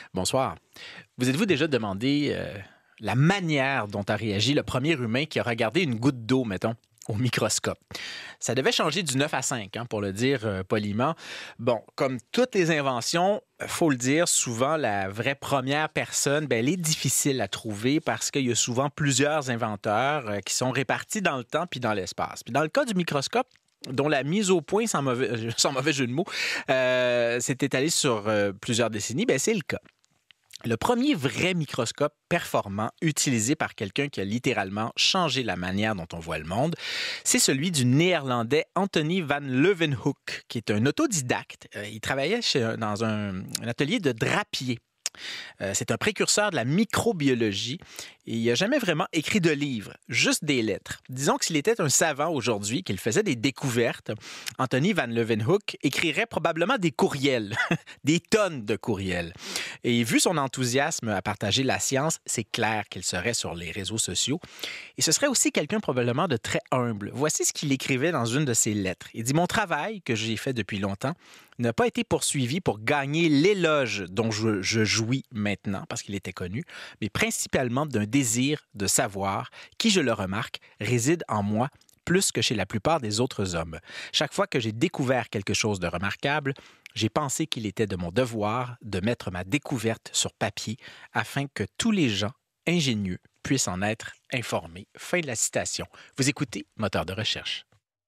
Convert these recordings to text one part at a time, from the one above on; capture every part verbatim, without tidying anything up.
Bonsoir. Vous êtes-vous déjà demandé euh, la manière dont a réagi le premier humain qui a regardé une goutte d'eau, mettons, au microscope? Ça devait changer du neuf à cinq, hein, pour le dire euh, poliment. Bon, comme toutes les inventions, il faut le dire, souvent, la vraie première personne, bien, elle est difficile à trouver parce qu'il y a souvent plusieurs inventeurs euh, qui sont répartis dans le temps puis dans l'espace. Puis dans le cas du microscope, dont la mise au point, sans mauvais, sans mauvais jeu de mots, euh, s'est étalée sur euh, plusieurs décennies, bien, c'est le cas. Le premier vrai microscope performant utilisé par quelqu'un qui a littéralement changé la manière dont on voit le monde, c'est celui du Néerlandais Anthony van Leeuwenhoek, qui est un autodidacte. Il travaillait chez, dans un, un atelier de drapier. Euh, c'est un précurseur de la microbiologie et il n'a jamais vraiment écrit de livre, juste des lettres. Disons que s'il était un savant aujourd'hui, qu'il faisait des découvertes, Anthony van Leeuwenhoek écrirait probablement des courriels, des tonnes de courriels. Et vu son enthousiasme à partager la science, c'est clair qu'il serait sur les réseaux sociaux. Et ce serait aussi quelqu'un probablement de très humble. Voici ce qu'il écrivait dans une de ses lettres. Il dit « Mon travail, que j'ai fait depuis longtemps, n'a pas été poursuivi pour gagner l'éloge dont je, je jouis maintenant, parce qu'il était connu, mais principalement d'un désir de savoir qui, je le remarque, réside en moi plus que chez la plupart des autres hommes. Chaque fois que j'ai découvert quelque chose de remarquable, j'ai pensé qu'il était de mon devoir de mettre ma découverte sur papier afin que tous les gens ingénieux puissent en être informés. » Fin de la citation. Vous écoutez Moteur de recherche.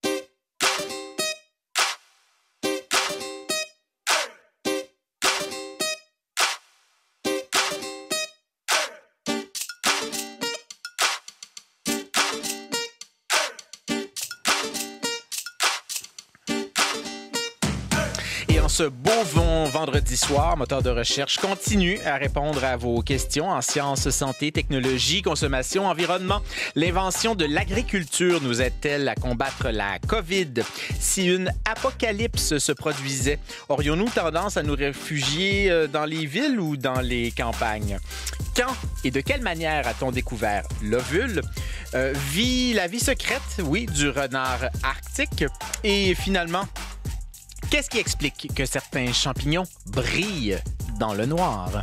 Ce beau vendredi soir, Moteur de recherche continue à répondre à vos questions en sciences, santé, technologie, consommation, environnement. L'invention de l'agriculture nous aide-t-elle à combattre la COVID? Si une apocalypse se produisait, aurions-nous tendance à nous réfugier dans les villes ou dans les campagnes? Quand et de quelle manière a-t-on découvert l'ovule? Euh, vie, la vie secrète, oui, du renard arctique. Et finalement, qu'est-ce qui explique que certains champignons brillent dans le noir?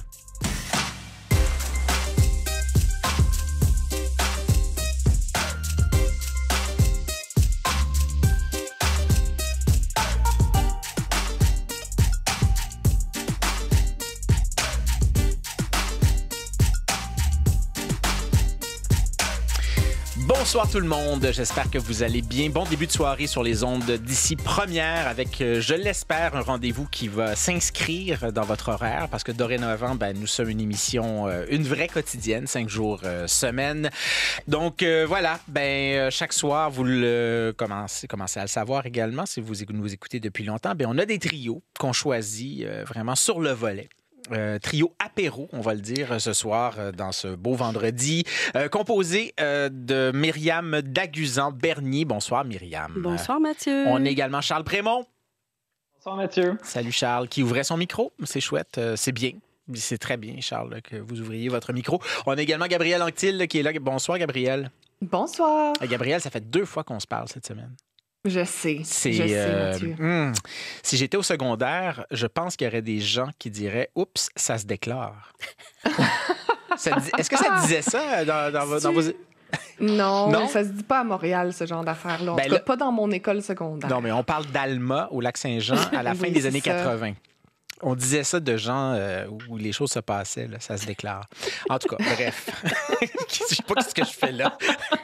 Bonsoir tout le monde, j'espère que vous allez bien. Bon début de soirée sur les ondes d'ici première avec, je l'espère, un rendez-vous qui va s'inscrire dans votre horaire parce que dorénavant, ben, nous sommes une émission, une vraie quotidienne, cinq jours euh, semaine. Donc euh, voilà, ben, chaque soir, vous le commencez, commencez à le savoir également si vous nous écoutez depuis longtemps, ben, on a des trios qu'on choisit euh, vraiment sur le volet. Euh, trio apéro, on va le dire ce soir euh, dans ce beau vendredi, euh, composé euh, de Myriam Daguzan-Bernier. Bonsoir Myriam. Bonsoir Mathieu. On a également Charles Prémont. Bonsoir Mathieu. Salut Charles, qui ouvrait son micro. C'est chouette, euh, c'est bien. C'est très bien Charles que vous ouvriez votre micro. On a également Gabriel Anctil qui est là. Bonsoir Gabriel. Bonsoir. Et Gabriel, ça fait deux fois qu'on se parle cette semaine. Je sais, c'est, je sais, euh, Mathieu. Hmm, si j'étais au secondaire, je pense qu'il y aurait des gens qui diraient « Oups, ça se déclare ». Est-ce que ça disait ça dans, dans, vos, dans vos... Non, non, ça se dit pas à Montréal, ce genre d'affaires-là. En ben tout cas, là... pas dans mon école secondaire. Non, mais on parle d'Alma, au Lac-Saint-Jean, à la fin oui, des années ça. quatre-vingt. On disait ça de gens euh, où les choses se passaient, là, ça se déclare. En tout cas, bref. Je ne sais pas ce que je fais là.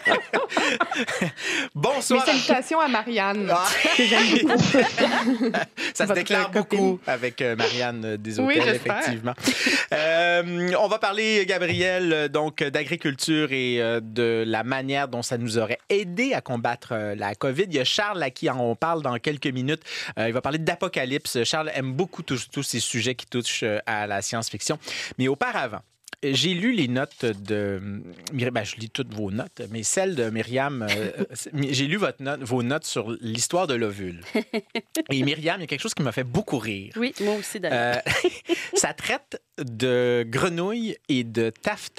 Bonsoir. Mes salutations à Marianne, ah. que j'aime beaucoup. Ça se Votre déclare copine. beaucoup avec euh, Marianne des Hôtels, Oui, effectivement. Euh, on va parler, Gabriel, donc d'agriculture et euh, de la manière dont ça nous aurait aidé à combattre euh, la COVID. Il y a Charles à qui on parle dans quelques minutes. Euh, il va parler d'apocalypse. Charles aime beaucoup tous, tous ces sujets qui touchent à la science-fiction. Mais auparavant, j'ai lu les notes de... Ben, je lis toutes vos notes, mais celles de Myriam... Euh, j'ai lu votre note, vos notes sur l'histoire de l'ovule. Et Myriam, il y a quelque chose qui m'a fait beaucoup rire. Oui, moi aussi d'ailleurs. Euh, ça traite de grenouilles et de taffetas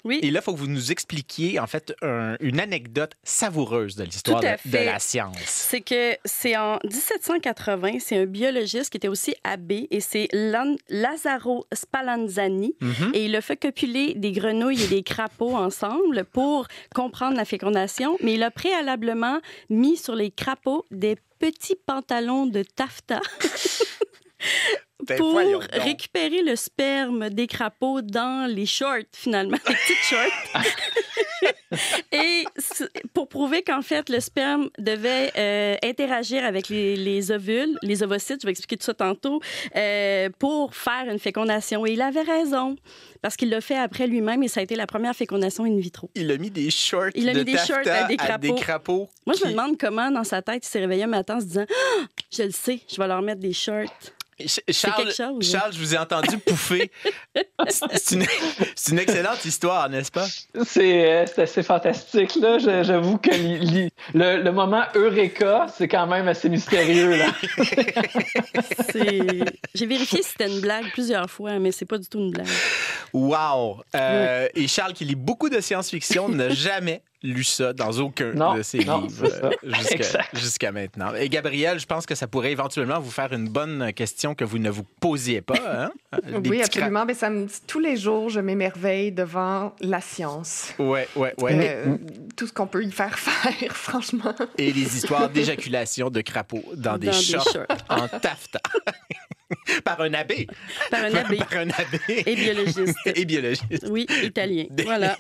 Oui. Et là, il faut que vous nous expliquiez, en fait, un- une anecdote savoureuse de l'histoire Tout de, à de fait. la science. C'est que c'est en dix-sept cent quatre-vingts, c'est un biologiste qui était aussi abbé, et c'est Lan- Lazzaro Spallanzani. Mhm. Et il a fait copuler des grenouilles et des crapauds ensemble pour comprendre la fécondation, mais il a préalablement mis sur les crapauds des petits pantalons de taffetas Ben, pour voyons donc. récupérer le sperme des crapauds dans les shorts, finalement, les petites shorts. Et c- pour prouver qu'en fait, le sperme devait euh, interagir avec les, les ovules, les ovocytes, je vais expliquer tout ça tantôt, euh, pour faire une fécondation. Et il avait raison, parce qu'il l'a fait après lui-même et ça a été la première fécondation in vitro. Il a mis des shorts Il a de mis des shorts taffetas à des crapauds. crapauds Moi, je me qui- demande comment, dans sa tête, il s'est réveillé un matin en se disant ah, « Je le sais, je vais leur mettre des shorts. » Ch- Charles, quelque chose. Charles, je vous ai entendu pouffer. C'est c'est une, c'est une excellente histoire, n'est-ce pas? C'est euh, c'est assez fantastique, là. Je- J'avoue que li- li- le, le moment Eureka, c'est quand même assez mystérieux, là. C'est- J'ai vérifié si c'était une blague plusieurs fois, mais c'est pas du tout une blague. Wow! Euh, Et Charles, qui lit beaucoup de science-fiction, n'a jamais lu ça dans aucun Non, de ses non, livres c'est ça. euh, jusqu'à, Exact. jusqu'à maintenant. Et Gabriel, je pense que ça pourrait éventuellement vous faire une bonne question que vous ne vous posiez pas. Hein? Des Oui, petits absolument. Mais ça me... Tous les jours, je m'émerveille devant la science. cra- Ouais, ouais, ouais. Euh, Tout ce qu'on peut y faire faire, franchement. Et les histoires d'éjaculation de crapauds dans des Dans des shorts shorts. en taffetas. Par un abbé. Par un abbé Par un abbé. et biologiste. Et biologiste. Oui, italien. Voilà.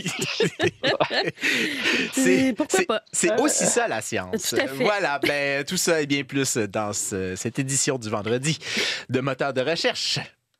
C'est, Pourquoi c'est- pas? c'est aussi ça la science. Tout à fait. Voilà, ben, tout ça et bien plus dans ce- cette édition du vendredi de Moteur de recherche.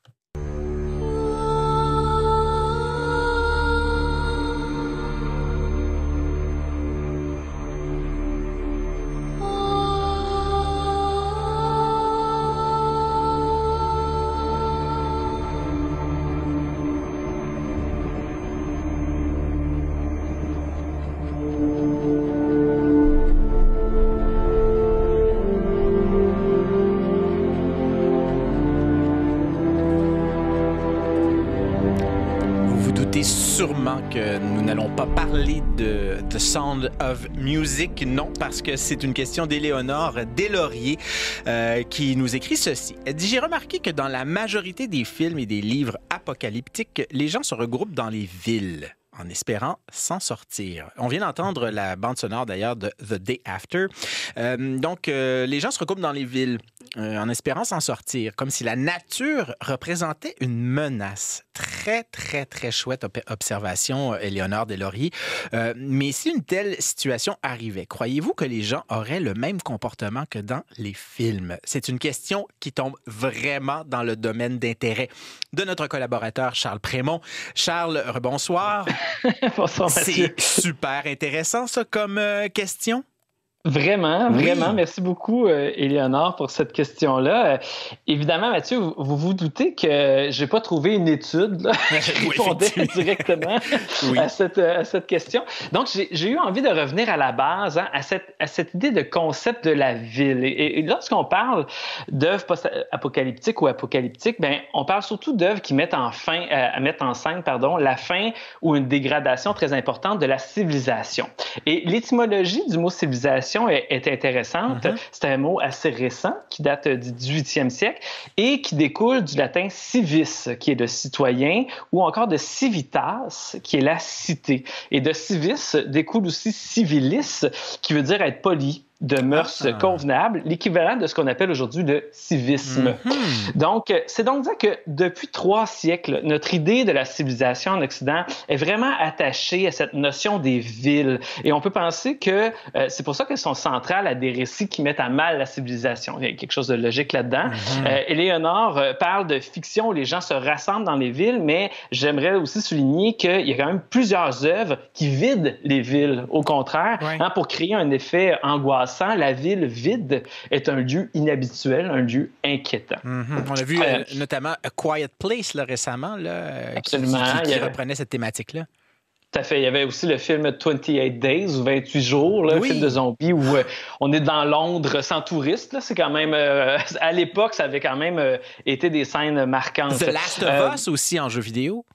Vous vous doutez sûrement que nous n'allons pas parler de The Sound of Music, non, parce que c'est une question d'Éléonore Deslauriers euh, qui nous écrit ceci. Elle dit « J'ai remarqué que dans la majorité des films et des livres apocalyptiques, les gens se regroupent dans les villes en espérant s'en sortir. » On vient d'entendre la bande sonore d'ailleurs de The Day After. Euh, donc, euh, les gens se regroupent dans les villes euh, en espérant s'en sortir, comme si la nature représentait une menace. Très, très, très chouette op- observation, euh, Éléonore Deslauriers. Euh, mais si une telle situation arrivait, croyez-vous que les gens auraient le même comportement que dans les films? C'est une question qui tombe vraiment dans le domaine d'intérêt de notre collaborateur Charles Prémont. Charles, bonsoir. Bonsoir, Mathieu. C'est super intéressant, ça, comme euh, question. Vraiment, Oui. vraiment. Merci beaucoup, euh, Éléonore, pour cette question-là. Euh, évidemment, Mathieu, vous vous, vous doutez que j'ai pas trouvé une étude là, qui Oui, répondait effectivement. directement Oui. à, cette, à cette question. Donc, j'ai j'ai eu envie de revenir à la base, hein, à, cette, à cette idée de concept de la ville. Et, et lorsqu'on parle d'œuvres post-apocalyptiques ou apocalyptiques, ben, on parle surtout d'œuvres qui mettent en, fin, euh, mettent en scène pardon, la fin ou une dégradation très importante de la civilisation. Et l'étymologie du mot civilisation est, est intéressante. Mm-hmm. C'est un mot assez récent qui date du dix-huitième siècle et qui découle du latin civis, qui est de citoyen, ou encore de civitas, qui est la cité. Et de civis découle aussi civilis, qui veut dire être poli, de mœurs ah. convenables, l'équivalent de ce qu'on appelle aujourd'hui le civisme. Mm-hmm. Donc, c'est donc dire que depuis trois siècles, notre idée de la civilisation en Occident est vraiment attachée à cette notion des villes. Et on peut penser que euh, c'est pour ça qu'elles sont centrales à des récits qui mettent à mal la civilisation. Il y a quelque chose de logique là-dedans. Mm-hmm. Euh, Éléonore euh, parle de fiction où les gens se rassemblent dans les villes, mais j'aimerais aussi souligner qu'il y a quand même plusieurs œuvres qui vident les villes, au contraire, oui. hein, pour créer un effet angoissant. La ville vide est un lieu inhabituel, un lieu inquiétant. Mm-hmm. On a vu euh, notamment A Quiet Place là, récemment, là, absolument. qui, qui, qui, qui avait... reprenait cette thématique-là. Tout à fait. Il y avait aussi le film vingt-huit Days ou vingt-huit jours, là, oui. un film de zombies où euh, on est dans Londres sans touristes. Là. C'est quand même... Euh, à l'époque, ça avait quand même euh, été des scènes marquantes. The Last of euh, Us aussi en jeu vidéo.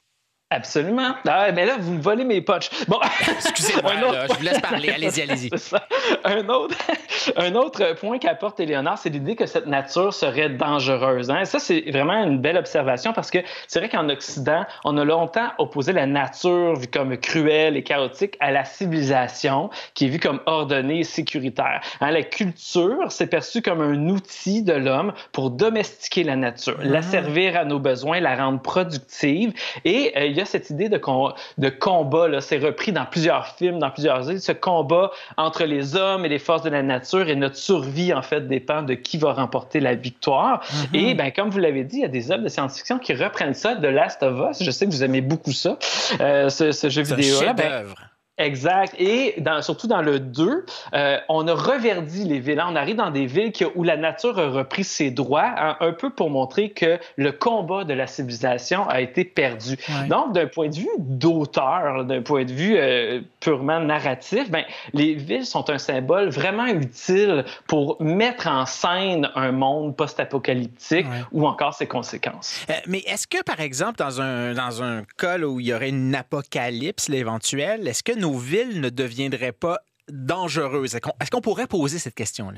Absolument. Ah, mais là, vous me volez mes punchs. Bon. Excusez-moi, autre... là, je vous laisse parler. Allez-y, allez-y. C'est ça. Un autre, un autre point qu'apporte Éléonore, c'est l'idée que cette nature serait dangereuse. Hein? Ça, c'est vraiment une belle observation parce que c'est vrai qu'en Occident, on a longtemps opposé la nature vue comme cruelle et chaotique à la civilisation qui est vue comme ordonnée et sécuritaire. Hein? La culture, c'est perçu comme un outil de l'homme pour domestiquer la nature, mmh. la servir à nos besoins, la rendre productive. Et euh, il y a cette idée de, com- de combat, là, c'est repris dans plusieurs films, dans plusieurs îles, ce combat entre les hommes et les forces de la nature et notre survie, en fait, dépend de qui va remporter la victoire. Mm-hmm. Et ben, comme vous l'avez dit, il y a des œuvres de science-fiction qui reprennent ça, de Last of Us. Je sais que vous aimez beaucoup ça, euh, ce, ce jeu c'est vidéo-là. Un chef-d'œuvre. Ben, exact. Et dans, surtout dans le deux, euh, on a reverdi les villes. On arrive dans des villes qui, où la nature a repris ses droits, hein, un peu pour montrer que le combat de la civilisation a été perdu. Ouais. Donc, d'un point de vue d'auteur, d'un point de vue euh, purement narratif, ben, les villes sont un symbole vraiment utile pour mettre en scène un monde post-apocalyptique ouais. ou encore ses conséquences. Euh, mais est-ce que, par exemple, dans un, dans un cas là, où il y aurait une apocalypse éventuelle, est-ce que nos villes ne deviendraient pas dangereuses? Est-ce qu'on, est-ce qu'on pourrait poser cette question-là?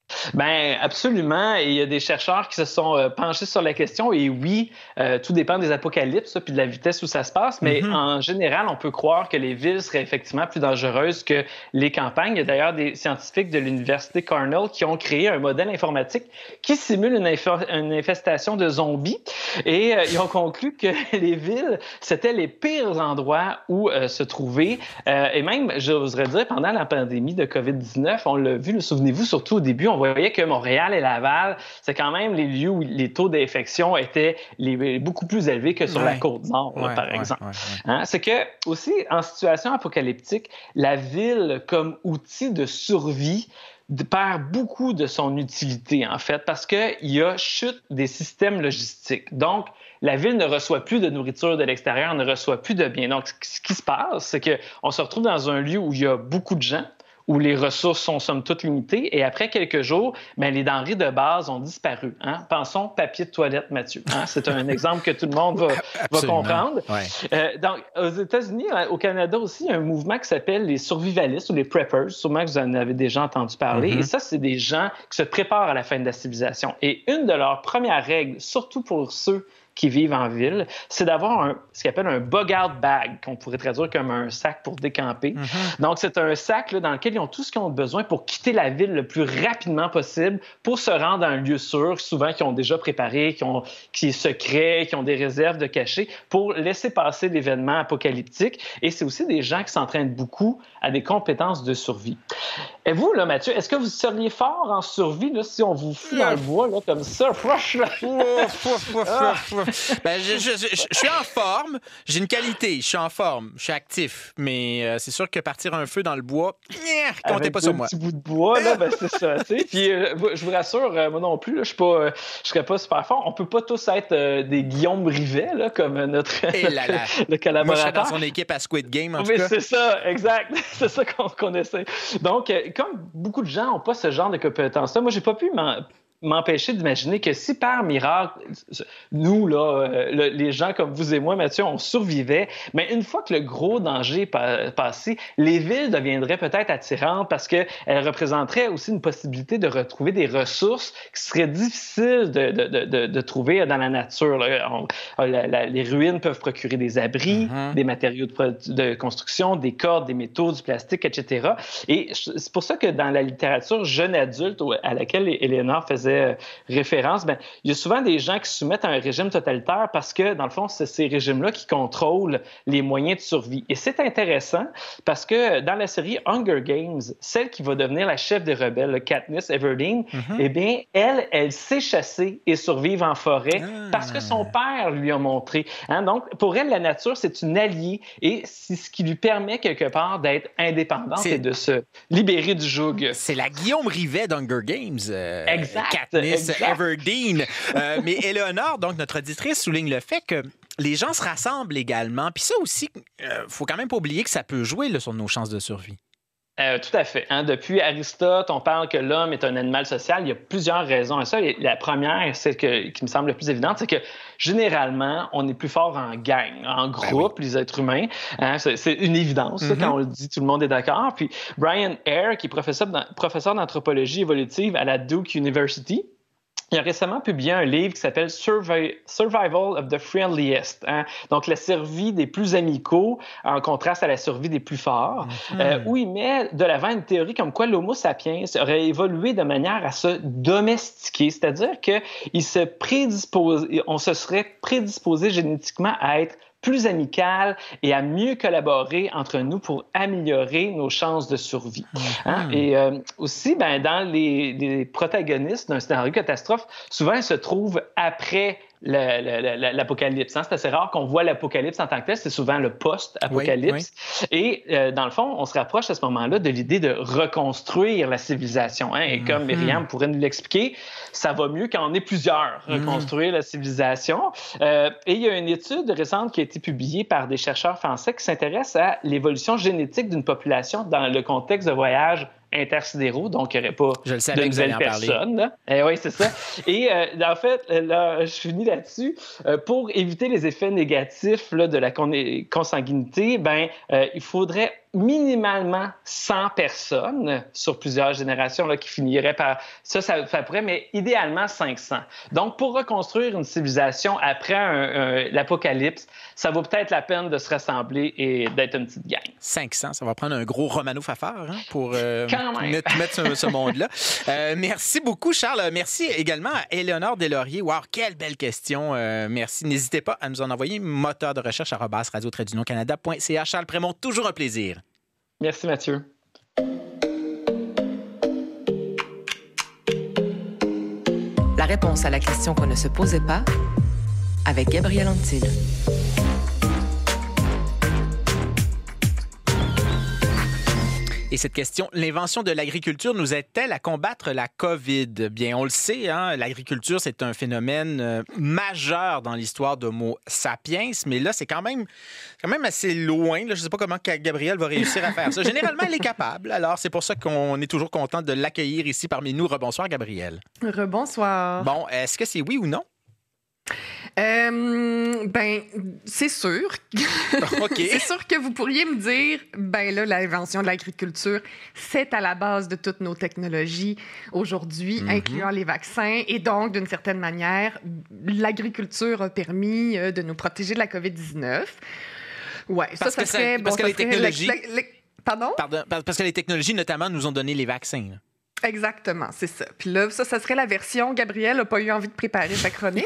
Ben absolument. Et il y a des chercheurs qui se sont euh, penchés sur la question. Et oui, euh, tout dépend des apocalypses puis de la vitesse où ça se passe. Mais mm-hmm. en général, on peut croire que les villes seraient effectivement plus dangereuses que les campagnes. Il y a d'ailleurs des scientifiques de l'université Cornell qui ont créé un modèle informatique qui simule une, inf- une infestation de zombies. Et euh, ils ont conclu que les villes, c'était les pires endroits où euh, se trouver. Euh, et même, j'oserais dire, pendant la pandémie de covid dix-neuf, on l'a vu, le, souvenez-vous, surtout au début, on voyait que Montréal et Laval, c'est quand même les lieux où les taux d'infection étaient les, beaucoup plus élevés que sur ouais. la Côte-Nord, ouais, là, par ouais, exemple. Ouais, ouais. Hein? C'est que, aussi, en situation apocalyptique, la ville, comme outil de survie, perd beaucoup de son utilité, en fait, parce qu'il y a chute des systèmes logistiques. Donc, la ville ne reçoit plus de nourriture de l'extérieur, ne reçoit plus de biens. Donc, ce qui se passe, c'est qu'on se retrouve dans un lieu où il y a beaucoup de gens, où les ressources sont somme toute limitées. Et après quelques jours, bien, les denrées de base ont disparu. Hein? Pensons papier de toilette, Mathieu. Hein? C'est un exemple que tout le monde va, va comprendre. Ouais. Euh, donc, aux États-Unis, au Canada aussi, il y a un mouvement qui s'appelle les survivalistes ou les preppers. Sûrement que vous en avez déjà entendu parler. Mm-hmm. Et ça, c'est des gens qui se préparent à la fin de la civilisation. Et une de leurs premières règles, surtout pour ceux qui vivent en ville, c'est d'avoir un, ce qu'on appelle un bug-out bag, qu'on pourrait traduire comme un sac pour décamper. Mm-hmm. Donc, c'est un sac là, dans lequel ils ont tout ce qu'ils ont besoin pour quitter la ville le plus rapidement possible pour se rendre à un lieu sûr, souvent qui ont déjà préparé, qui, ont, qui est secret, qui ont des réserves de cachés, pour laisser passer l'événement apocalyptique. Et c'est aussi des gens qui s'entraînent beaucoup à des compétences de survie. Et vous, là, Mathieu, est-ce que vous seriez fort en survie là, si on vous fout dans le bois là, comme ça? Ben, je, je, je, je suis en forme, j'ai une qualité, je suis en forme, je suis actif, mais euh, c'est sûr que partir un feu dans le bois, yeah, comptez pas sur moi. Avec un petit bout de bois, là, ben, c'est ça. Tu sais. Puis euh, je vous rassure, euh, moi non plus, là, je ne euh, serais pas super fort. On peut pas tous être euh, des Guillaume Rivet, là, comme notre, notre là là. le collaborateur. Moi, je serais dans son équipe à Squid Game, en oui, tout cas. C'est ça, exact. C'est ça qu'on, qu'on essaie. Donc, euh, comme beaucoup de gens n'ont pas ce genre de compétences-là, moi, j'ai pas pu m'en... m'empêcher d'imaginer que si par miracle, nous, là, euh, les gens comme vous et moi, Mathieu, on survivait, mais une fois que le gros danger est passé, les villes deviendraient peut-être attirantes parce qu'elles représenteraient aussi une possibilité de retrouver des ressources qui seraient difficiles de, de, de, de, de trouver dans la nature. Là. On, la, la, les ruines peuvent procurer des abris, mm-hmm. des matériaux de, de construction, des cordes, des métaux, du plastique, et cetera. Et c'est pour ça que dans la littérature jeune adulte à laquelle Éléonore faisait référence, ben, il y a souvent des gens qui se soumettent à un régime totalitaire parce que, dans le fond, c'est ces régimes-là qui contrôlent les moyens de survie. Et c'est intéressant parce que dans la série Hunger Games, celle qui va devenir la chef des rebelles, Katniss Everdeen, mm-hmm. eh bien, elle, elle sait chasser et survivre en forêt ah. parce que son père lui a montré. Hein? Donc, pour elle, la nature, c'est une alliée et c'est ce qui lui permet, quelque part, d'être indépendante c'est... et de se libérer du joug. C'est la Guillaume Rivet d'Hunger Games. Euh... Exact. Katniss Everdeen. Euh, mais Éléonore, donc notre auditrice, souligne le fait que les gens se rassemblent également. Puis ça aussi, il euh, faut quand même pas oublier que ça peut jouer là, sur nos chances de survie. Euh, tout à fait. Hein? Depuis Aristote, on parle que l'homme est un animal social. Il y a plusieurs raisons à ça. Et la première, c'est que, qui me semble la plus évidente, c'est que généralement, on est plus fort en gang, en groupe, ben oui. les êtres humains. Hein? C'est, c'est une évidence. Mm-hmm. Ça, quand on le dit, tout le monde est d'accord. Puis Brian Hare, qui est professeur, professeur d'anthropologie évolutive à la Duke University, il a récemment publié un livre qui s'appelle Survi- Survival of the Friendliest. Hein? Donc, la survie des plus amicaux en contraste à la survie des plus forts, mm-hmm. euh, où il met de l'avant une théorie comme quoi l'Homo sapiens aurait évolué de manière à se domestiquer, c'est-à-dire qu'il se prédispose, on se serait prédisposé génétiquement à être plus amical et à mieux collaborer entre nous pour améliorer nos chances de survie. Mm-hmm. Hein? Et euh, aussi, ben, dans les, les protagonistes d'un scénario catastrophe, souvent, ils se trouvent après le, le, le, l'apocalypse. Hein? C'est assez rare qu'on voit l'apocalypse en tant que tel, c'est souvent le post-apocalypse. Oui, oui. Et euh, dans le fond, on se rapproche à ce moment-là de l'idée de reconstruire la civilisation. Hein? Et comme mm-hmm. Myriam pourrait nous l'expliquer, ça va mieux quand on est plusieurs, reconstruire mm-hmm. la civilisation. Euh, et il y a une étude récente qui a été publiée par des chercheurs français qui s'intéressent à l'évolution génétique d'une population dans le contexte de voyages intersidéraux, donc il n'y aurait pas de nouvelles personnes. Eh oui, c'est ça. Et euh, en fait, là, je finis là-dessus. Euh, pour éviter les effets négatifs là, de la con- consanguinité, ben, euh, il faudrait minimalement cent personnes sur plusieurs générations là, qui finiraient par... Ça, ça, ça pourrait, mais idéalement cinq cents. Donc, pour reconstruire une civilisation après un, un, l'apocalypse, ça vaut peut-être la peine de se rassembler et d'être une petite gang. cinq cents, ça va prendre un gros Romano Fafard hein, pour euh, mettre, mettre ce, ce monde-là. Euh, merci beaucoup, Charles. Merci également à Éléonore Deslauriers. Wow, quelle belle question. Euh, merci. N'hésitez pas à nous en envoyer. Moteur de recherche arobase radio tiret du nom canada point c a. Charles Prémont, toujours un plaisir. Merci, Mathieu. La réponse à la question qu'on ne se posait pas avec Gabriel Antil. Et cette question, l'invention de l'agriculture nous aide-t-elle à combattre la COVID? Bien, on le sait, hein, l'agriculture, c'est un phénomène euh, majeur dans l'histoire d'Homo sapiens, mais là, c'est quand même, quand même assez loin. Là. Je ne sais pas comment Gabrielle va réussir à faire ça. Généralement, elle est capable. Alors, c'est pour ça qu'on est toujours content de l'accueillir ici parmi nous. Rebonsoir, Gabrielle. Rebonsoir. Bon, est-ce que c'est oui ou non? Euh, ben, c'est sûr. Okay. C'est sûr que vous pourriez me dire, ben là, l'invention de l'agriculture, c'est à la base de toutes nos technologies aujourd'hui, mm-hmm. incluant les vaccins. Et donc, d'une certaine manière, l'agriculture a permis de nous protéger de la covid dix-neuf. Ouais, parce ça, ça que serait... Ça, parce bon, que les technologies... La, la, la, pardon? Pardon? Parce que les technologies, notamment, nous ont donné les vaccins. Là. Exactement, c'est ça. Puis là, ça, ça serait la version. Gabrielle n'a pas eu envie de préparer sa chronique.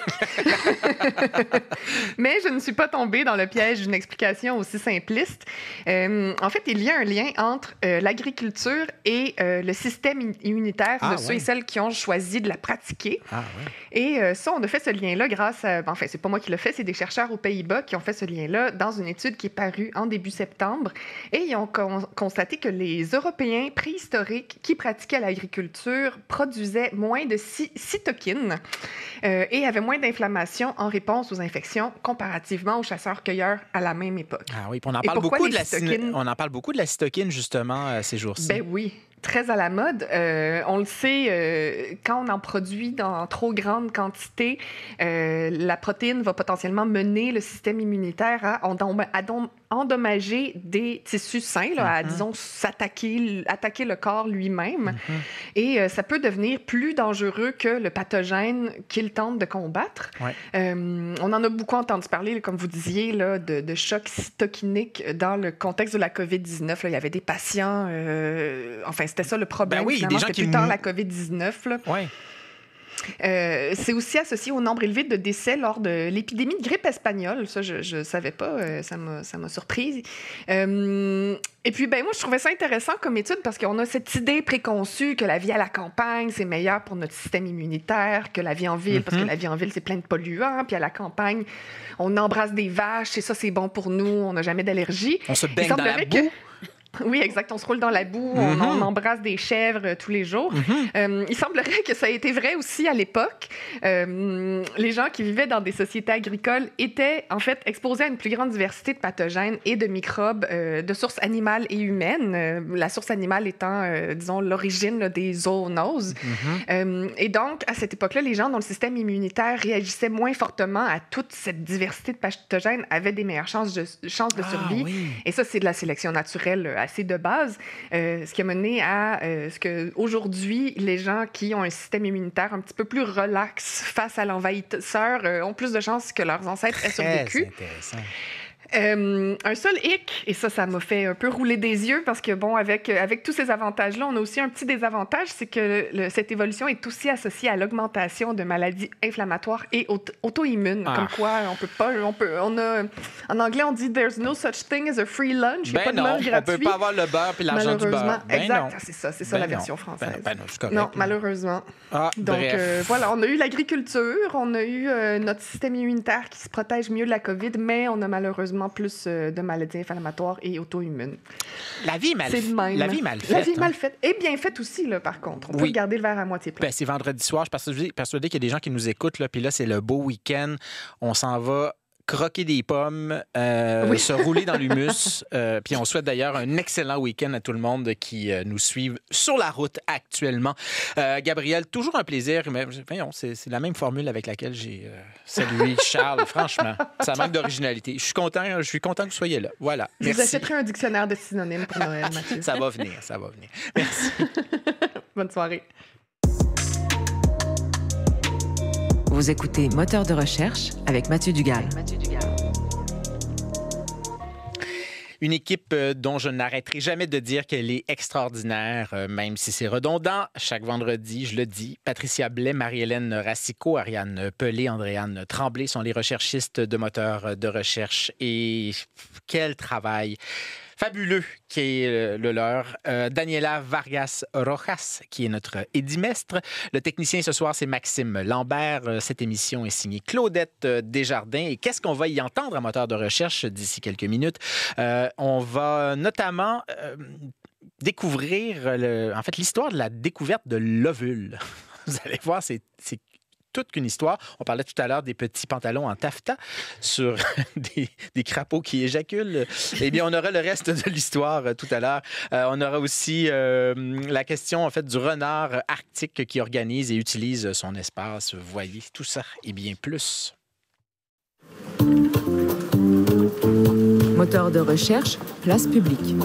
Mais je ne suis pas tombée dans le piège d'une explication aussi simpliste. Euh, en fait, il y a un lien entre euh, l'agriculture et euh, le système immunitaire ah, de ceux ouais. et celles qui ont choisi de la pratiquer. Ah, ouais. Et euh, ça, on a fait ce lien-là grâce à... Enfin, c'est pas moi qui l'ai fait, c'est des chercheurs aux Pays-Bas qui ont fait ce lien-là dans une étude qui est parue en début septembre. Et ils ont con- constaté que les Européens préhistoriques qui pratiquaient l'agriculture L'agriculture produisait moins de cytokines euh, et avait moins d'inflammation en réponse aux infections comparativement aux chasseurs-cueilleurs à la même époque. Ah oui, puis on en parle beaucoup de la cytokine... on en parle beaucoup de la cytokine justement euh, ces jours-ci. Ben oui. Très à la mode. Euh, on le sait, euh, quand on en produit dans trop grande quantité, euh, la protéine va potentiellement mener le système immunitaire à, à endommager des tissus sains, là, à, mm-hmm. disons, s'attaquer, attaquer le corps lui-même. Mm-hmm. Et euh, ça peut devenir plus dangereux que le pathogène qu'il tente de combattre. Ouais. Euh, on en a beaucoup entendu parler, comme vous disiez, là, de, de choc cytokinique dans le contexte de la covid dix-neuf. Là. Il y avait des patients... Euh, enfin, c'était ça le problème. Ben oui, finalement, c'était plus tard la covid dix-neuf. Oui. Euh, c'est aussi associé au nombre élevé de décès lors de l'épidémie de grippe espagnole. Ça, je ne savais pas. Euh, ça m'a, ça m'a surprise. Euh, et puis, ben moi, je trouvais ça intéressant comme étude parce qu'on a cette idée préconçue que la vie à la campagne, c'est meilleur pour notre système immunitaire que la vie en ville, mm-hmm. parce que la vie en ville, c'est plein de polluants. Puis à la campagne, on embrasse des vaches et ça, c'est bon pour nous. On n'a jamais d'allergie. On se baigne dans la boue. Que... Oui, exact. On se roule dans la boue, Mm-hmm. on, on embrasse des chèvres euh, tous les jours. Mm-hmm. Euh, il semblerait que ça a été vrai aussi à l'époque. Euh, les gens qui vivaient dans des sociétés agricoles étaient en fait exposés à une plus grande diversité de pathogènes et de microbes euh, de sources animales et humaines. Euh, la source animale étant, euh, disons, l'origine là, des zoonoses. Mm-hmm. Euh, et donc, à cette époque-là, les gens dont le système immunitaire réagissait moins fortement à toute cette diversité de pathogènes avaient des meilleures chances de, chances de Ah, survie. oui. Et ça, c'est de la sélection naturelle euh, assez de base, euh, ce qui a mené à euh, ce que aujourd'hui, les gens qui ont un système immunitaire un petit peu plus relax face à l'envahisseur euh, ont plus de chances que leurs ancêtres aient Très survécu. intéressant. Euh, un seul hic, et ça, ça m'a fait un peu rouler des yeux parce que, bon, avec, avec tous ces avantages-là, on a aussi un petit désavantage, c'est que le, cette évolution est aussi associée à l'augmentation de maladies inflammatoires et auto- auto-immunes. Ah. Comme quoi, on peut pas, on peut, on a, en anglais, on dit « there's no such thing as a free lunch ». Il n'y a Ben pas de non, lunch on gratuit. peut pas avoir le beurre puis l'argent du Malheureusement. beurre. Ben exact, non. c'est ça, c'est ça Ben la non. version Ben française. non, ben non, c'est correct, non, là. malheureusement. Ah, Donc, bref. euh, voilà, on a eu l'agriculture, on a eu euh, notre système immunitaire qui se protège mieux de la COVID, mais on a malheureusement plus euh, de maladies inflammatoires et auto-immunes. La vie est mal C'est faite. de même. La vie est mal faite. La vie est hein. mal faite. Et bien faite aussi, là, par contre. On peut Oui. garder le verre à moitié plein. Ben, c'est vendredi soir. Je suis persuadé, persuadé qu'il y a des gens qui nous écoutent. Là, puis là, c'est le beau week-end. On s'en va croquer des pommes, euh, Oui. se rouler dans l'humus. euh, puis on souhaite d'ailleurs un excellent week-end à tout le monde qui euh, nous suivent sur la route actuellement. Euh, Gabriel, toujours un plaisir. Mais, voyons, c'est, c'est la même formule avec laquelle j'ai euh, salué Charles. Franchement, ça manque d'originalité. Je suis content, je suis content que vous soyez là. Voilà. Je vous Merci. achèterai un dictionnaire de synonymes pour Noël, Mathieu. Ça va venir, ça va venir. Merci. Bonne soirée. Vous écoutez Moteur de recherche avec Mathieu Dugal. Une équipe euh, dont je n'arrêterai jamais de dire qu'elle est extraordinaire, euh, même si c'est redondant. Chaque vendredi, je le dis, Patricia Blais, Marie-Hélène Racicot, Ariane Pelé, Andréane Tremblay sont les recherchistes de moteurs de recherche. Et quel travail fabuleux qui est euh, le leur. Euh, Daniela Vargas Rojas, qui est notre édimestre. Le technicien ce soir, c'est Maxime Lambert. Euh, Cette émission est signée Claudette euh, Desjardins. Et qu'est-ce qu'on va y entendre à moteur de recherche d'ici quelques minutes? Euh, on va notamment euh, découvrir le, en fait, l'histoire de la découverte de l'ovule. Vous allez voir, c'est, c'est toute qu'une histoire. On parlait tout à l'heure des petits pantalons en taffetas sur des, des crapauds qui éjaculent. Eh bien, on aura le reste de l'histoire euh, tout à l'heure. Euh, on aura aussi euh, la question, en fait, du renard arctique qui organise et utilise son espace. Vous voyez, tout ça et bien plus. Moteur de recherche, place publique.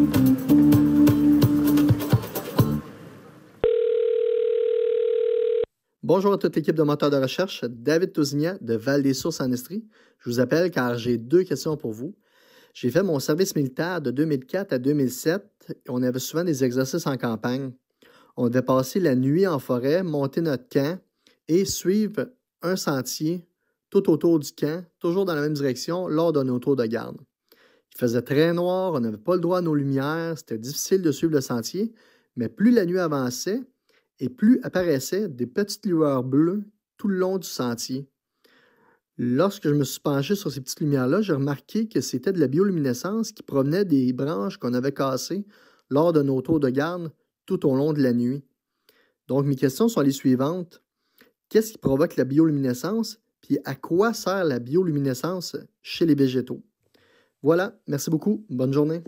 Bonjour à toute l'équipe de Moteur de recherche, David Tousignan de Val-des-Sources en Estrie. Je vous appelle car j'ai deux questions pour vous. J'ai fait mon service militaire de deux mille quatre à deux mille sept et on avait souvent des exercices en campagne. On devait passer la nuit en forêt, monter notre camp et suivre un sentier tout autour du camp, toujours dans la même direction, lors de nos tours de garde. Il faisait très noir, on n'avait pas le droit à nos lumières, c'était difficile de suivre le sentier, mais plus la nuit avançait, et plus apparaissaient des petites lueurs bleues tout le long du sentier. Lorsque je me suis penché sur ces petites lumières-là, j'ai remarqué que c'était de la bioluminescence qui provenait des branches qu'on avait cassées lors de nos tours de garde tout au long de la nuit. Donc, mes questions sont les suivantes. Qu'est-ce qui provoque la bioluminescence? Puis à quoi sert la bioluminescence chez les végétaux? Voilà, merci beaucoup. Bonne journée.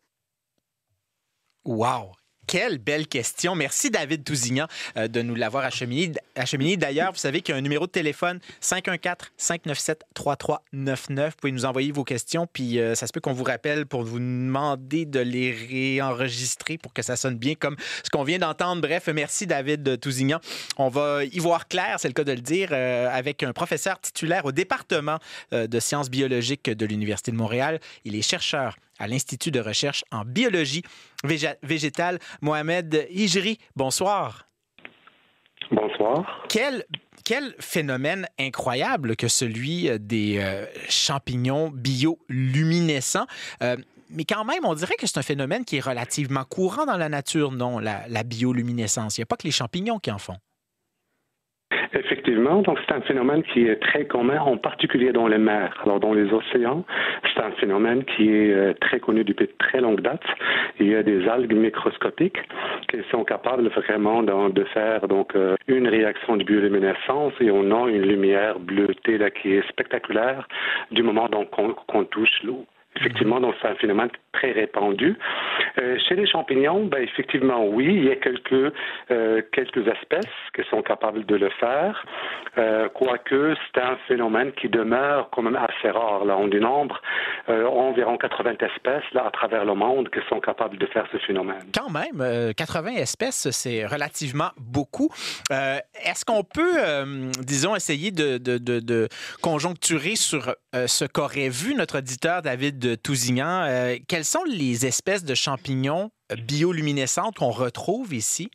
Wow! Quelle belle question. Merci, David Tousignan, euh, de nous l'avoir acheminé. acheminé. D'ailleurs, vous savez qu'il y a un numéro de téléphone cinq un quatre, cinq neuf sept, trois trois neuf neuf. Vous pouvez nous envoyer vos questions, puis euh, ça se peut qu'on vous rappelle pour vous demander de les réenregistrer pour que ça sonne bien comme ce qu'on vient d'entendre. Bref, merci, David Tousignan. On va y voir clair, c'est le cas de le dire, euh, avec un professeur titulaire au département euh, de sciences biologiques de l'Université de Montréal. Il est chercheur à l'Institut de recherche en biologie végé- végétale. Mohamed Hijri, bonsoir. Bonsoir. Quel, quel phénomène incroyable que celui des euh, champignons bioluminescents. Euh, mais quand même, on dirait que c'est un phénomène qui est relativement courant dans la nature, non, la, la bioluminescence. Il n'y a pas que les champignons qui en font. Effectivement, donc c'est un phénomène qui est très commun, en particulier dans les mers. Alors dans les océans, c'est un phénomène qui est euh, très connu depuis de très longue date. Il y a des algues microscopiques qui sont capables vraiment de, de faire donc euh, une réaction de bioluminescence et on a une lumière bleutée là qui est spectaculaire du moment donc qu'on, qu'on touche l'eau. Effectivement, donc c'est un phénomène très répandu. Euh, chez les champignons, ben, effectivement, oui, il y a quelques, euh, quelques espèces qui sont capables de le faire, euh, quoique c'est un phénomène qui demeure quand même assez rare. Là, on dénombre euh, environ quatre-vingts espèces là, à travers le monde qui sont capables de faire ce phénomène. Quand même, euh, quatre-vingts espèces, c'est relativement beaucoup. Euh, est-ce qu'on peut, euh, disons, essayer de, de, de, de conjoncturer sur euh, ce qu'aurait vu notre auditeur David de Tousignan? Euh, quelles sont les espèces de champignons bioluminescentes qu'on retrouve ici?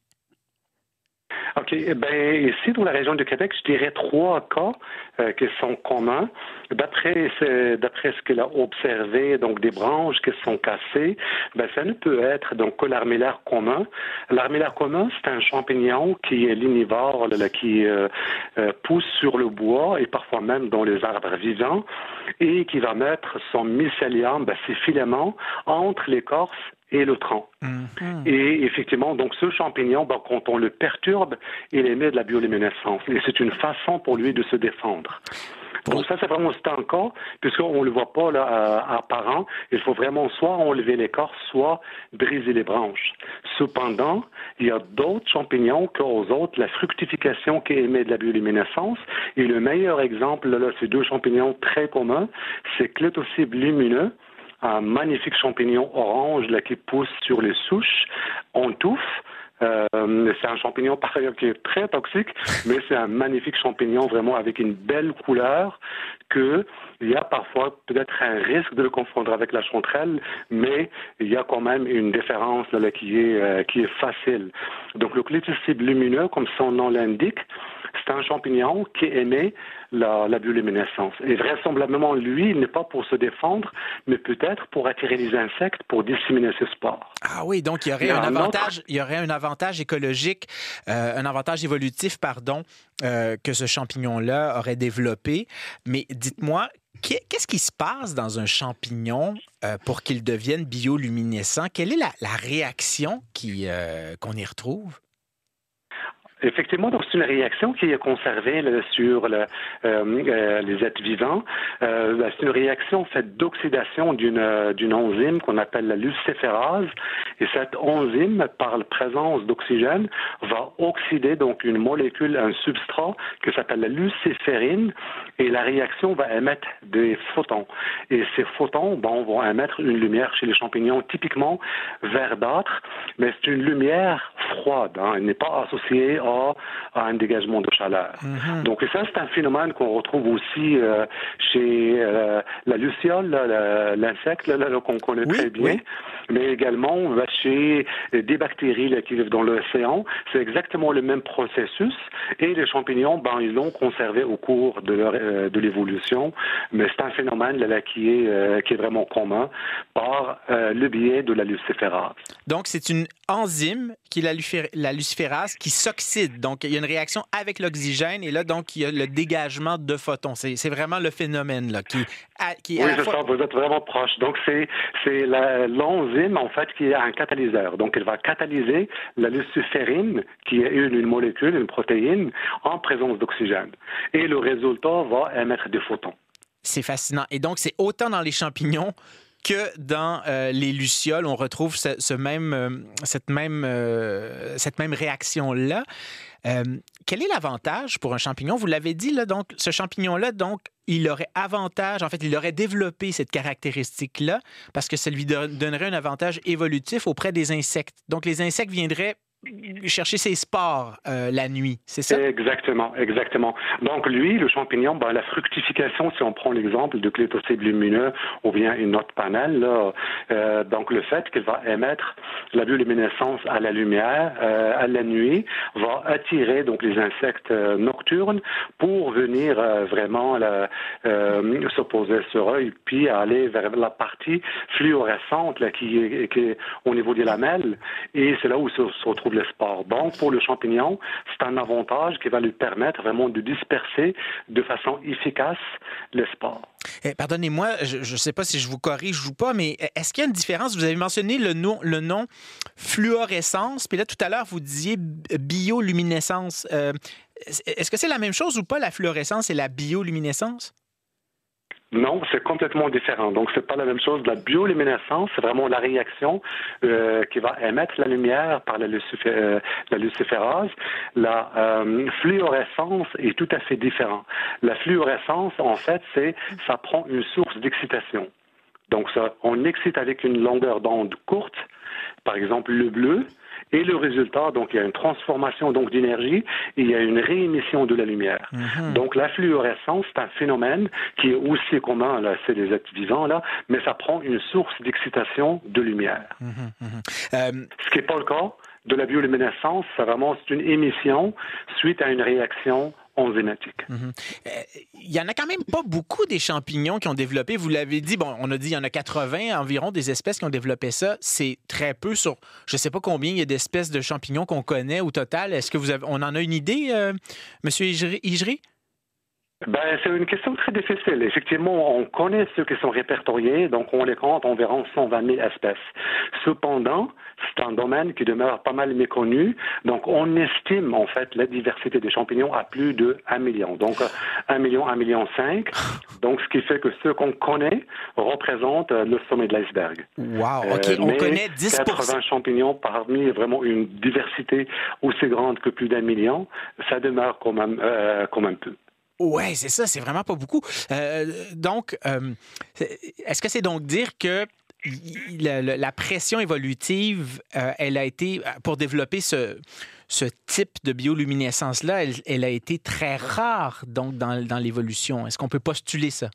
OK. Ben, ici, dans la région du Québec, je dirais trois cas euh, qui sont communs. D'après, d'après ce qu'il a observé, donc des branches qui sont cassées, ben, ça ne peut être donc que l'armillaire commun. L'armillaire commun, c'est un champignon qui est lignivore, là, qui euh, euh, pousse sur le bois et parfois même dans les arbres vivants et qui va mettre son mycélium, ben, ses filaments, entre l'écorce et le tronc. Mm-hmm. Et effectivement, donc ce champignon, ben, quand on le perturbe, il émet de la bioluminescence. Et c'est une façon pour lui de se défendre. Donc ça, c'est vraiment c'est un cas, puisqu'on ne le voit pas là, apparent. Il faut vraiment soit enlever l'écorce, soit briser les branches. Cependant, il y a d'autres champignons qu'aux autres, la fructification qui émet de la bioluminescence. Et le meilleur exemple, là, c'est deux champignons très communs, c'est Clétocybe lumineux, un magnifique champignon orange là, qui pousse sur les souches en touffe. Euh, c'est un champignon par ailleurs qui est très toxique, mais c'est un magnifique champignon vraiment avec une belle couleur que il y a parfois peut-être un risque de le confondre avec la chanterelle, mais il y a quand même une différence là, là, qui est euh, qui est facile. Donc le Clétocybe lumineux, comme son nom l'indique, c'est un champignon qui émet la, la bioluminescence. Et vraisemblablement, lui, il n'est pas pour se défendre, mais peut-être pour attirer les insectes, pour disséminer ses spores. Ah oui, donc il y aurait, il y un, un avantage, autre... il y aurait un avantage écologique, euh, un avantage évolutif, pardon, euh, que ce champignon-là aurait développé. Mais dites-moi, qu'est-ce qui se passe dans un champignon euh, pour qu'il devienne bioluminescent? Quelle est la, la réaction qui, euh, qu'on y retrouve? Effectivement, donc c'est une réaction qui est conservée là, sur le, euh, euh, les êtres vivants. Euh, c'est une réaction faite d'oxydation d'une, euh, d'une enzyme qu'on appelle la luciférase. Et cette enzyme, par la présence d'oxygène, va oxyder donc une molécule, un substrat qui s'appelle la luciférine. Et la réaction va émettre des photons. Et ces photons bon, vont émettre une lumière chez les champignons typiquement verdâtre, mais c'est une lumière froide. Hein. Elle n'est pas associée à à un dégagement de chaleur. Mm-hmm. Donc ça, c'est un phénomène qu'on retrouve aussi euh, chez euh, la luciole, là, l'insecte là, là, qu'on connaît oui, très bien, oui. mais également chez des bactéries là, qui vivent dans l'océan. C'est exactement le même processus et les champignons, ben, ils l'ont conservé au cours de, leur, euh, de l'évolution, mais c'est un phénomène là, là, qui, est, euh, qui est vraiment commun par euh, le biais de la luciférase. Donc, c'est une enzyme qui est la, lucifé- la luciférase qui s'oxyde. Donc, il y a une réaction avec l'oxygène et là, donc, il y a le dégagement de photons. C'est, c'est vraiment le phénomène là, qui, a, qui oui, à la c'est fois... ça, vous êtes vraiment proche. Donc, c'est, c'est la, l'enzyme, en fait, qui est un catalyseur. Donc, elle va catalyser la luciférine, qui est une, une molécule, une protéine, en présence d'oxygène. Et le résultat va émettre des photons. C'est fascinant. Et donc, c'est autant dans les champignons que dans euh, les lucioles, on retrouve ce, ce même, euh, cette, même, euh, cette même réaction-là. Euh, quel est l'avantage pour un champignon? Vous l'avez dit, là, donc, ce champignon-là, donc, il aurait avantage, en fait, il aurait développé cette caractéristique-là parce que ça lui donnerait un avantage évolutif auprès des insectes. Donc, les insectes viendraient chercher ses spores euh, la nuit, c'est ça? Exactement, exactement. Donc lui, le champignon, ben, la fructification, si on prend l'exemple de Clétocybe lumineux ou bien une autre panel, là, euh, donc le fait qu'il va émettre la bioluminescence à la lumière, euh, à la nuit, va attirer donc les insectes euh, nocturnes pour venir euh, vraiment la, euh, se poser sur eux et puis aller vers la partie fluorescente là, qui, est, qui est au niveau des lamelles et c'est là où se, se retrouve le spore. Donc, pour le champignon, c'est un avantage qui va lui permettre vraiment de disperser de façon efficace les spores. Eh, pardonnez-moi, je ne sais pas si je vous corrige ou pas, mais est-ce qu'il y a une différence? Vous avez mentionné le nom, le nom fluorescence, puis là, tout à l'heure, vous disiez bioluminescence. Euh, est-ce que c'est la même chose ou pas, la fluorescence et la bioluminescence? Non, c'est complètement différent. Donc, c'est pas la même chose. La bioluminescence, c'est vraiment la réaction euh, qui va émettre la lumière par la, lucifé- euh, la luciférase. La euh, fluorescence est tout à fait différent. La fluorescence, en fait, c'est ça prend une source d'excitation. Donc, ça, on excite avec une longueur d'onde courte, par exemple le bleu. Et le résultat, donc, il y a une transformation donc d'énergie et il y a une réémission de la lumière. Mm-hmm. Donc, la fluorescence, c'est un phénomène qui est aussi commun, là, c'est des êtres vivants, là, mais ça prend une source d'excitation de lumière. Mm-hmm. Mm-hmm. Euh... Ce qui n'est pas le cas de la bioluminescence, c'est vraiment c'est une émission suite à une réaction enzymatique. Mm-hmm. Euh, il y en a quand même pas beaucoup des champignons qui ont développé, vous l'avez dit, bon, on a dit il y en a quatre-vingts environ des espèces qui ont développé ça. C'est très peu sur, je ne sais pas combien il y a d'espèces de champignons qu'on connaît au total. Est-ce que vous avez, on en a une idée, euh, M. Hijri? Ben, c'est une question très difficile. Effectivement, on connaît ceux qui sont répertoriés, donc on les compte environ cent vingt mille espèces. Cependant, c'est un domaine qui demeure pas mal méconnu, donc on estime en fait la diversité des champignons à plus de un million. Donc un million, un million cinq. Donc ce qui fait que ceux qu'on connaît représentent le sommet de l'iceberg. Wow, ok, euh, on connaît dix pour cent. quatre-vingts champignons parmi vraiment une diversité aussi grande que plus d'un million, ça demeure quand même, euh, quand même peu. Oui, c'est ça, c'est vraiment pas beaucoup. Euh, donc, euh, est-ce que c'est donc dire que la, la pression évolutive, euh, elle a été, pour développer ce, ce type de bioluminescence-là, elle, elle a été très rare donc dans, dans l'évolution. Est-ce qu'on peut postuler ça?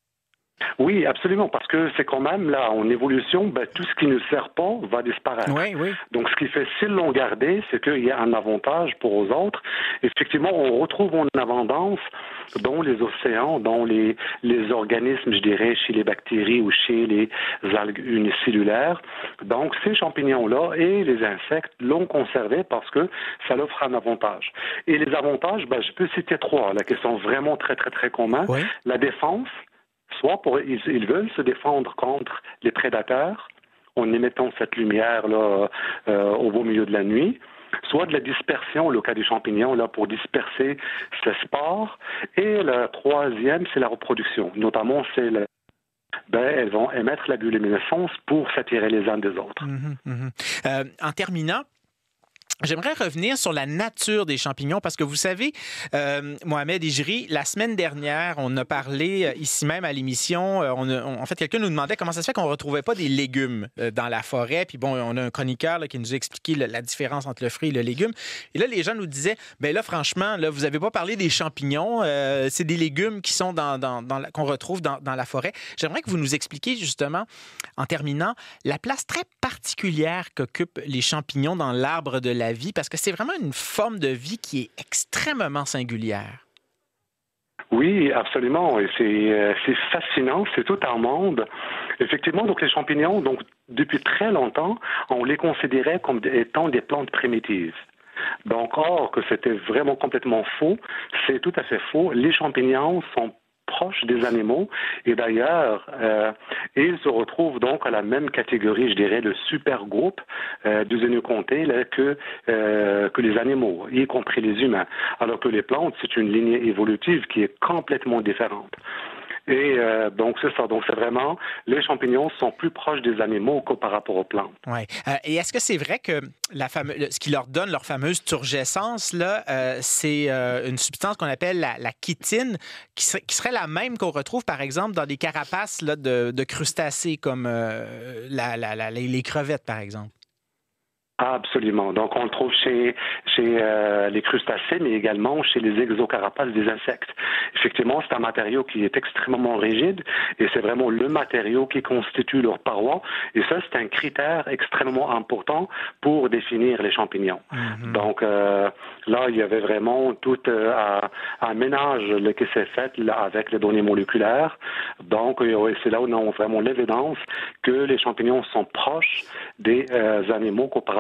Oui, absolument, parce que c'est quand même là, en évolution, ben, tout ce qui ne sert pas va disparaître. Oui, oui. Donc, ce qui fait, s'ils l'ont gardé, c'est qu'il y a un avantage pour aux autres. Effectivement, on retrouve en abondance dans les océans, dans les, les organismes, je dirais, chez les bactéries ou chez les algues unicellulaires. Donc, ces champignons-là et les insectes l'ont conservé parce que ça leur offre un avantage. Et les avantages, ben, je peux citer trois, là, qui sont vraiment très, très, très communs. Oui. La défense. Soit pour, ils, ils veulent se défendre contre les prédateurs en émettant cette lumière-là euh, au beau milieu de la nuit, soit de la dispersion, le cas des champignons, là, pour disperser ce spore. Et la troisième, c'est la reproduction. Notamment, c'est le Ben, elles vont émettre la bioluminescence pour s'attirer les uns des autres. Mmh, mmh. Euh, en terminant, j'aimerais revenir sur la nature des champignons parce que vous savez, euh, Mohamed Hijri, la semaine dernière, on a parlé ici même à l'émission, on a, on, en fait, quelqu'un nous demandait comment ça se fait qu'on ne retrouvait pas des légumes dans la forêt. Puis bon, on a un chroniqueur là, qui nous a expliqué la, la différence entre le fruit et le légume. Et là, les gens nous disaient, ben là, franchement, là, vous n'avez pas parlé des champignons, euh, c'est des légumes qui sont dans, dans, dans la, qu'on retrouve dans, dans la forêt. J'aimerais que vous nous expliquiez justement, en terminant, la place très particulière qu'occupent les champignons dans l'arbre de la vie, parce que c'est vraiment une forme de vie qui est extrêmement singulière. Oui, absolument. Et c'est, euh, c'est fascinant, c'est tout un monde. Effectivement, donc les champignons, donc depuis très longtemps, on les considérait comme étant des plantes primitives. Donc, or que c'était vraiment complètement faux, c'est tout à fait faux. Les champignons sont proches des animaux et d'ailleurs euh, ils se retrouvent donc à la même catégorie, je dirais, de super groupe euh, de zénocontées là, que, euh, que les animaux, y compris les humains. Alors que les plantes, c'est une lignée évolutive qui est complètement différente. Et euh, donc, c'est ça. Donc, c'est vraiment, les champignons sont plus proches des animaux que par rapport aux plantes. Oui. Euh, et est-ce que c'est vrai que la fame... ce qui leur donne leur fameuse turgescence, là, euh, c'est euh, une substance qu'on appelle la, la chitine, qui serait, qui serait la même qu'on retrouve, par exemple, dans des carapaces là, de, de crustacés, comme euh, la, la, la, les crevettes, par exemple? Absolument. Donc, on le trouve chez, chez euh, les crustacés, mais également chez les exocarapaces des insectes. Effectivement, c'est un matériau qui est extrêmement rigide et c'est vraiment le matériau qui constitue leur paroi. Et ça, c'est un critère extrêmement important pour définir les champignons. Mm-hmm. Donc, euh, là, il y avait vraiment tout euh, un, un ménage là, qui s'est fait là, avec les données moléculaires. Donc, euh, c'est là où on a vraiment l'évidence que les champignons sont proches des euh, animaux par rapport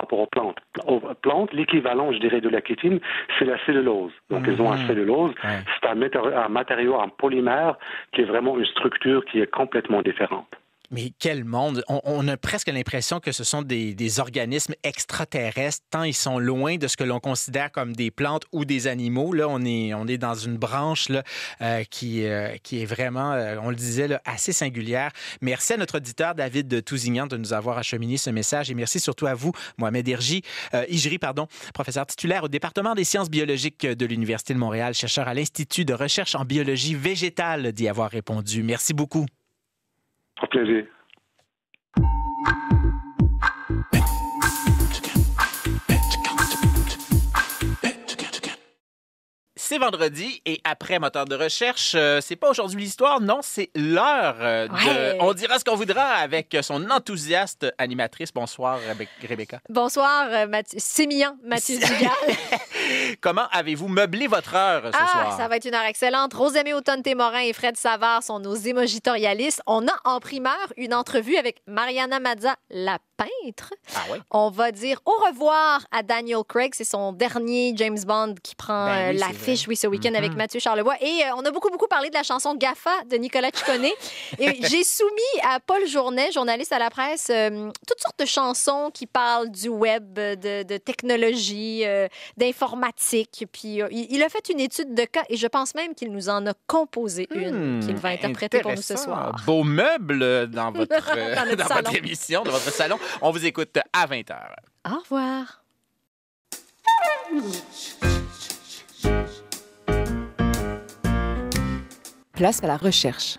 rapport aux plantes. Aux plantes, l'équivalent, je dirais, de la kétine, c'est la cellulose. Donc, mmh. ils ont un cellulose. Ouais. C'est un, matéri- un matériau, un polymère qui est vraiment une structure qui est complètement différente. Mais quel monde! On, on a presque l'impression que ce sont des, des organismes extraterrestres, tant ils sont loin de ce que l'on considère comme des plantes ou des animaux. Là, on est, on est dans une branche là, euh, qui, euh, qui est vraiment, euh, on le disait, là, assez singulière. Merci à notre auditeur David Tousignan de nous avoir acheminé ce message et merci surtout à vous, Mohamed Irji, euh, Ijri, pardon, professeur titulaire au département des sciences biologiques de l'Université de Montréal, chercheur à l'Institut de recherche en biologie végétale, d'y avoir répondu. Merci beaucoup. Au plaisir. C'est vendredi et après moteur de recherche, euh, c'est pas aujourd'hui l'histoire, non, c'est l'heure euh, de Ouais. On dira ce qu'on voudra avec son enthousiaste animatrice. Bonsoir, Rebe- Rebecca. Bonsoir, euh, Mathieu, sémillant Mathieu Dugal. Comment avez-vous meublé votre heure ce Ah, soir? ça va être une heure excellente. Rosemée Automne-Témorin et Fred Savard sont nos émogitorialistes. On a en primeur une entrevue avec Mariana Mazza, la peintre. Ah oui? On va dire au revoir à Daniel Craig. C'est son dernier James Bond qui prend Ben oui, euh, c'est l'affiche, vrai. oui, ce week-end Mhm. avec Mathieu Charlevoix. Et euh, on a beaucoup, beaucoup parlé de la chanson GAFA de Nicolas Ciccone. Et j'ai soumis à Paul Journet, journaliste à la presse, euh, toutes sortes de chansons qui parlent du web, de, de technologie, euh, d'informatique. Puis euh, il, il a fait une étude de cas et je pense même qu'il nous en a composé une Hmm, qu'il va interpréter pour nous ce intéressant. soir. Beau meuble dans votre, euh, Dans notre dans salon. votre émission, dans votre salon. On vous écoute à vingt heures. Au revoir. Place à la recherche.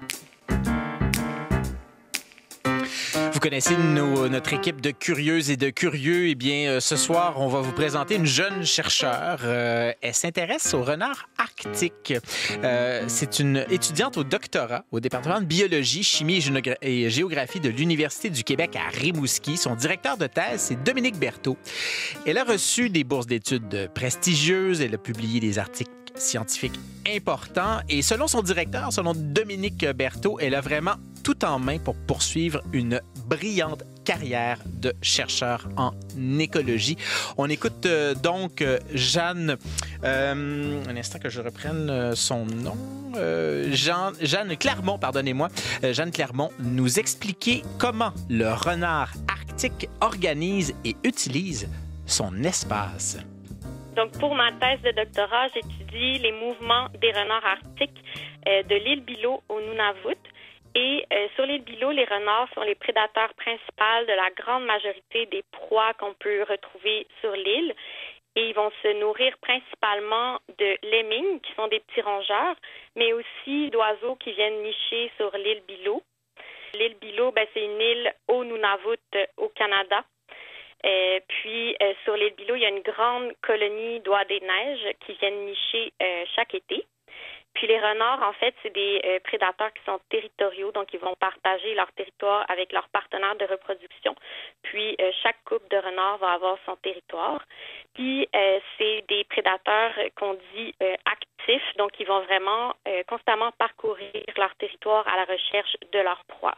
Vous connaissez nos- notre équipe de curieuses et de curieux. Eh bien, euh, ce soir, on va vous présenter une jeune chercheure. Euh, elle s'intéresse au renard arctique. Euh, c'est une étudiante au doctorat au département de biologie, chimie et géogra- et géographie de l'Université du Québec à Rimouski. Son directeur de thèse, c'est Dominique Berthaud. Elle a reçu des bourses d'études prestigieuses. Elle a publié des articles scientifiques importants. Et selon son directeur, selon Dominique Berthaud, elle a vraiment tout en main pour poursuivre une brillante carrière de chercheur en écologie. On écoute euh, donc euh, Jeanne, euh, un instant que je reprenne euh, son nom, euh, Jean, Jeanne Clermont, pardonnez-moi, euh, Jeanne Clermont, nous expliquer comment le renard arctique organise et utilise son espace. Donc, pour ma thèse de doctorat, j'étudie les mouvements des renards arctiques euh, de l'île Bylot au Nunavut. Et euh, sur l'île Bylot, les renards sont les prédateurs principaux de la grande majorité des proies qu'on peut retrouver sur l'île. Et ils vont se nourrir principalement de lemmings, qui sont des petits rongeurs, mais aussi d'oiseaux qui viennent nicher sur l'île Bylot. L'île Bylot, ben, c'est une île au Nunavut, euh, au Canada. Euh, puis, euh, sur l'île Bylot, il y a une grande colonie d'oies des neiges qui viennent nicher euh, chaque été. Puis les renards, en fait, c'est des euh, prédateurs qui sont territoriaux, donc ils vont partager leur territoire avec leurs partenaires de reproduction. Puis euh, chaque couple de renards va avoir son territoire. Puis euh, c'est des prédateurs qu'on dit euh, actifs, donc ils vont vraiment euh, constamment parcourir leur territoire à la recherche de leur proie.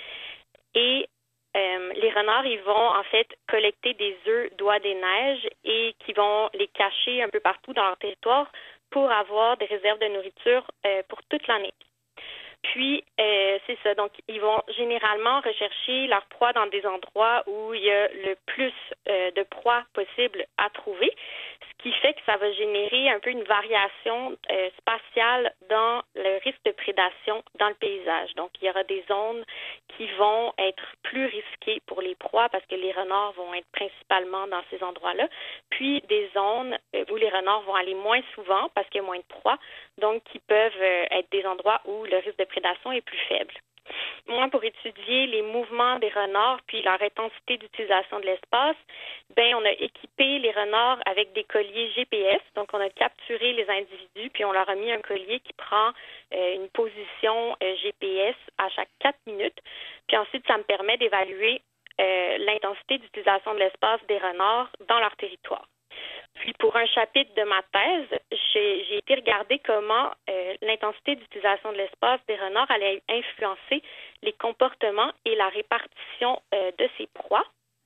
Et Euh, les renards, ils vont en fait collecter des œufs d'oies des neiges et qui vont les cacher un peu partout dans leur territoire pour avoir des réserves de nourriture euh, pour toute l'année. Puis, euh, c'est ça. Donc, ils vont généralement rechercher leur proie dans des endroits où il y a le plus euh, de proies possible à trouver, ce qui fait que ça va générer un peu une variation euh, spatiale dans le risque de prédation dans le paysage. Donc, il y aura des zones qui vont être plus risquées pour les proies parce que les renards vont être principalement dans ces endroits-là, puis des zones euh, où les renards vont aller moins souvent parce qu'il y a moins de proies, donc qui peuvent euh, être des endroits où le risque de prédation est plus faible. Moi, pour étudier les mouvements des renards puis leur intensité d'utilisation de l'espace, ben on a équipé les renards avec des colliers G P S. Donc, on a capturé les individus puis on leur a mis un collier qui prend euh, une position euh, G P S à chaque quatre minutes. Puis ensuite, ça me permet d'évaluer euh, l'intensité d'utilisation de l'espace des renards dans leur territoire. Puis pour un chapitre de ma thèse, j'ai, j'ai été regarder comment euh, l'intensité d'utilisation de l'espace des renards allait influencer les comportements et la répartition euh, de ces proies.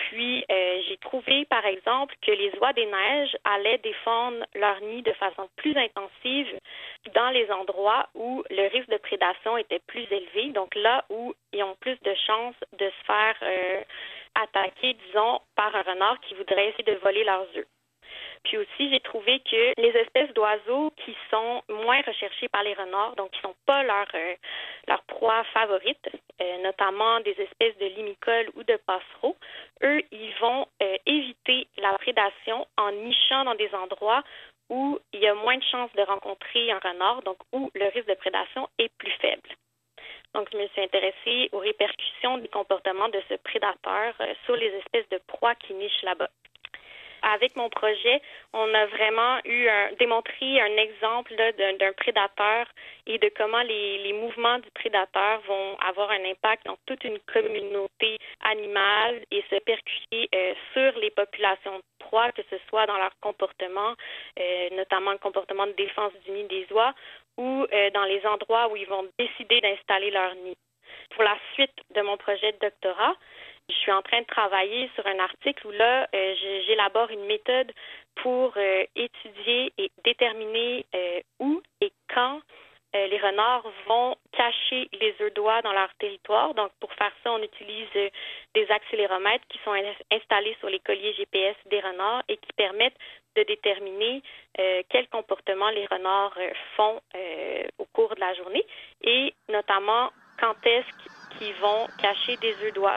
puis, euh, j'ai trouvé, par exemple, que les oies des neiges allaient défendre leur nid de façon plus intensive dans les endroits où le risque de prédation était plus élevé, donc là où ils ont plus de chances de se faire euh, attaquer, disons, par un renard qui voudrait essayer de voler leurs œufs. Puis aussi, j'ai trouvé que les espèces d'oiseaux qui sont moins recherchées par les renards, donc qui ne sont pas leur, euh, leur proie favorite, euh, notamment des espèces de limicoles ou de passereaux, eux, ils vont euh, éviter la prédation en nichant dans des endroits où il y a moins de chances de rencontrer un renard, donc où le risque de prédation est plus faible. Donc, je me suis intéressée aux répercussions du comportement de ce prédateur euh, sur les espèces de proies qui nichent là-bas. Avec mon projet, on a vraiment eu un, démontré un exemple là, d'un, d'un prédateur et de comment les, les mouvements du prédateur vont avoir un impact dans toute une communauté animale et se percuter euh, sur les populations de proies, que ce soit dans leur comportement, euh, notamment le comportement de défense du nid des oies, ou euh, dans les endroits où ils vont décider d'installer leur nid. Pour la suite de mon projet de doctorat, je suis en train de travailler sur un article où là, euh, j'élabore une méthode pour euh, étudier et déterminer euh, où et quand euh, les renards vont cacher les œufs d'oie dans leur territoire. Donc, pour faire ça, on utilise euh, des accéléromètres qui sont in- installés sur les colliers G P S des renards et qui permettent de déterminer euh, quel comportement les renards euh, font euh, au cours de la journée et notamment quand est-ce qu'ils vont cacher des œufs d'oie.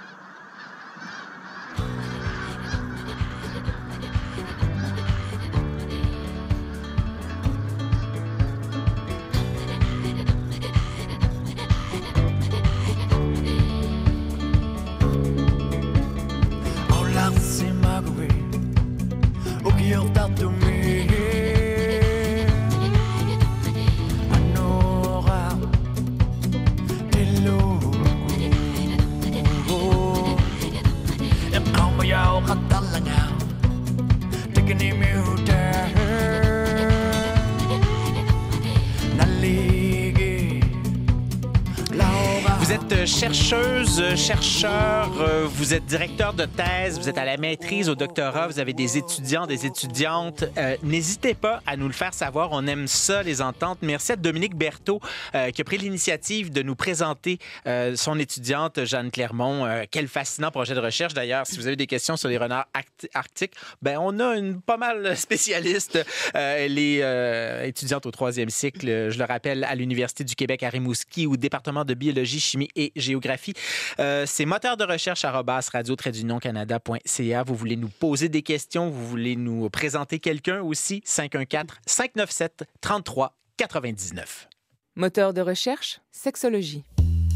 Vous êtes chercheuse, chercheur, vous êtes directeur de thèse, vous êtes à la maîtrise, au doctorat, vous avez des étudiants, des étudiantes. Euh, n'hésitez pas à nous le faire savoir. On aime ça, les ententes. Merci à Dominique Berthaud euh, qui a pris l'initiative de nous présenter euh, son étudiante, Jeanne Clermont. Euh, quel fascinant projet de recherche. D'ailleurs, si vous avez des questions sur les renards arctiques, ben on a une pas mal spécialiste. Euh, elle est euh, étudiante au troisième cycle, je le rappelle, à l'Université du Québec à Rimouski, au département de biologie, chimie et géographie. Euh, c'est moteur de recherche arobase radio tiret d'union canada point c a. Vous voulez nous poser des questions, vous voulez nous présenter quelqu'un aussi, cinq un quatre, cinq neuf sept, trois trois neuf neuf. Moteur de recherche, sexologie.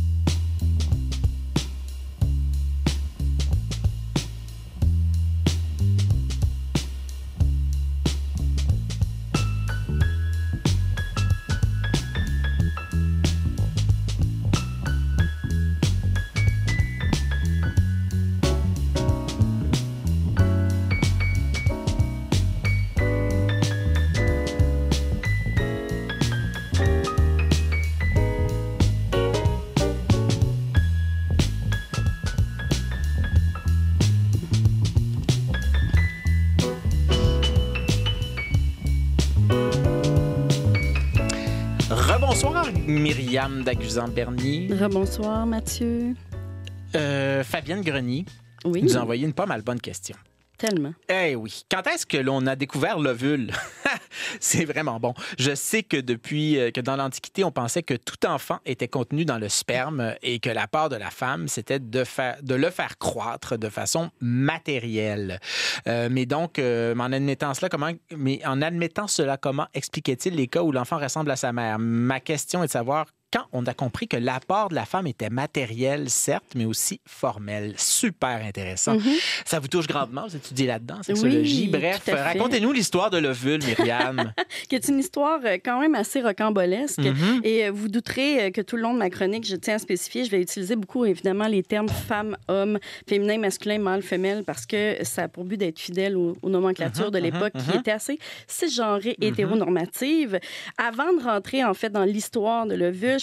Rebonsoir, Myriam Daguzan-Bernier. Rebonsoir, Mathieu. Euh, Fabienne Grenier oui. nous a envoyé une pas mal bonne question. Tellement. Eh oui. Quand est-ce que l'on a découvert l'ovule? C'est vraiment bon. Je sais que depuis que dans l'Antiquité, on pensait que tout enfant était contenu dans le sperme et que la part de la femme, c'était de, faire, de le faire croître de façon matérielle. Euh, mais donc, euh, en admettant cela, comment, mais en admettant cela, comment expliquait-il les cas où l'enfant ressemble à sa mère? Ma question est de savoir quand on a compris que l'apport de la femme était matériel, certes, mais aussi formel. Super intéressant. Mm-hmm. Ça vous touche grandement, vous étudiez là-dedans, sexologie. Oui, bref, racontez-nous l'histoire de l'ovule, Myriam. Qui est une histoire quand même assez rocambolesque. Mm-hmm. Et vous douterez que tout le long de ma chronique, je tiens à spécifier, je vais utiliser beaucoup, évidemment, les termes femme, homme, féminin, masculin, mâle, femelle, parce que ça a pour but d'être fidèle aux, aux nomenclatures mm-hmm, de l'époque mm-hmm. qui étaient assez cisgenrées, mm-hmm. hétéronormatives. Avant de rentrer, en fait, dans l'histoire de l'ovule, je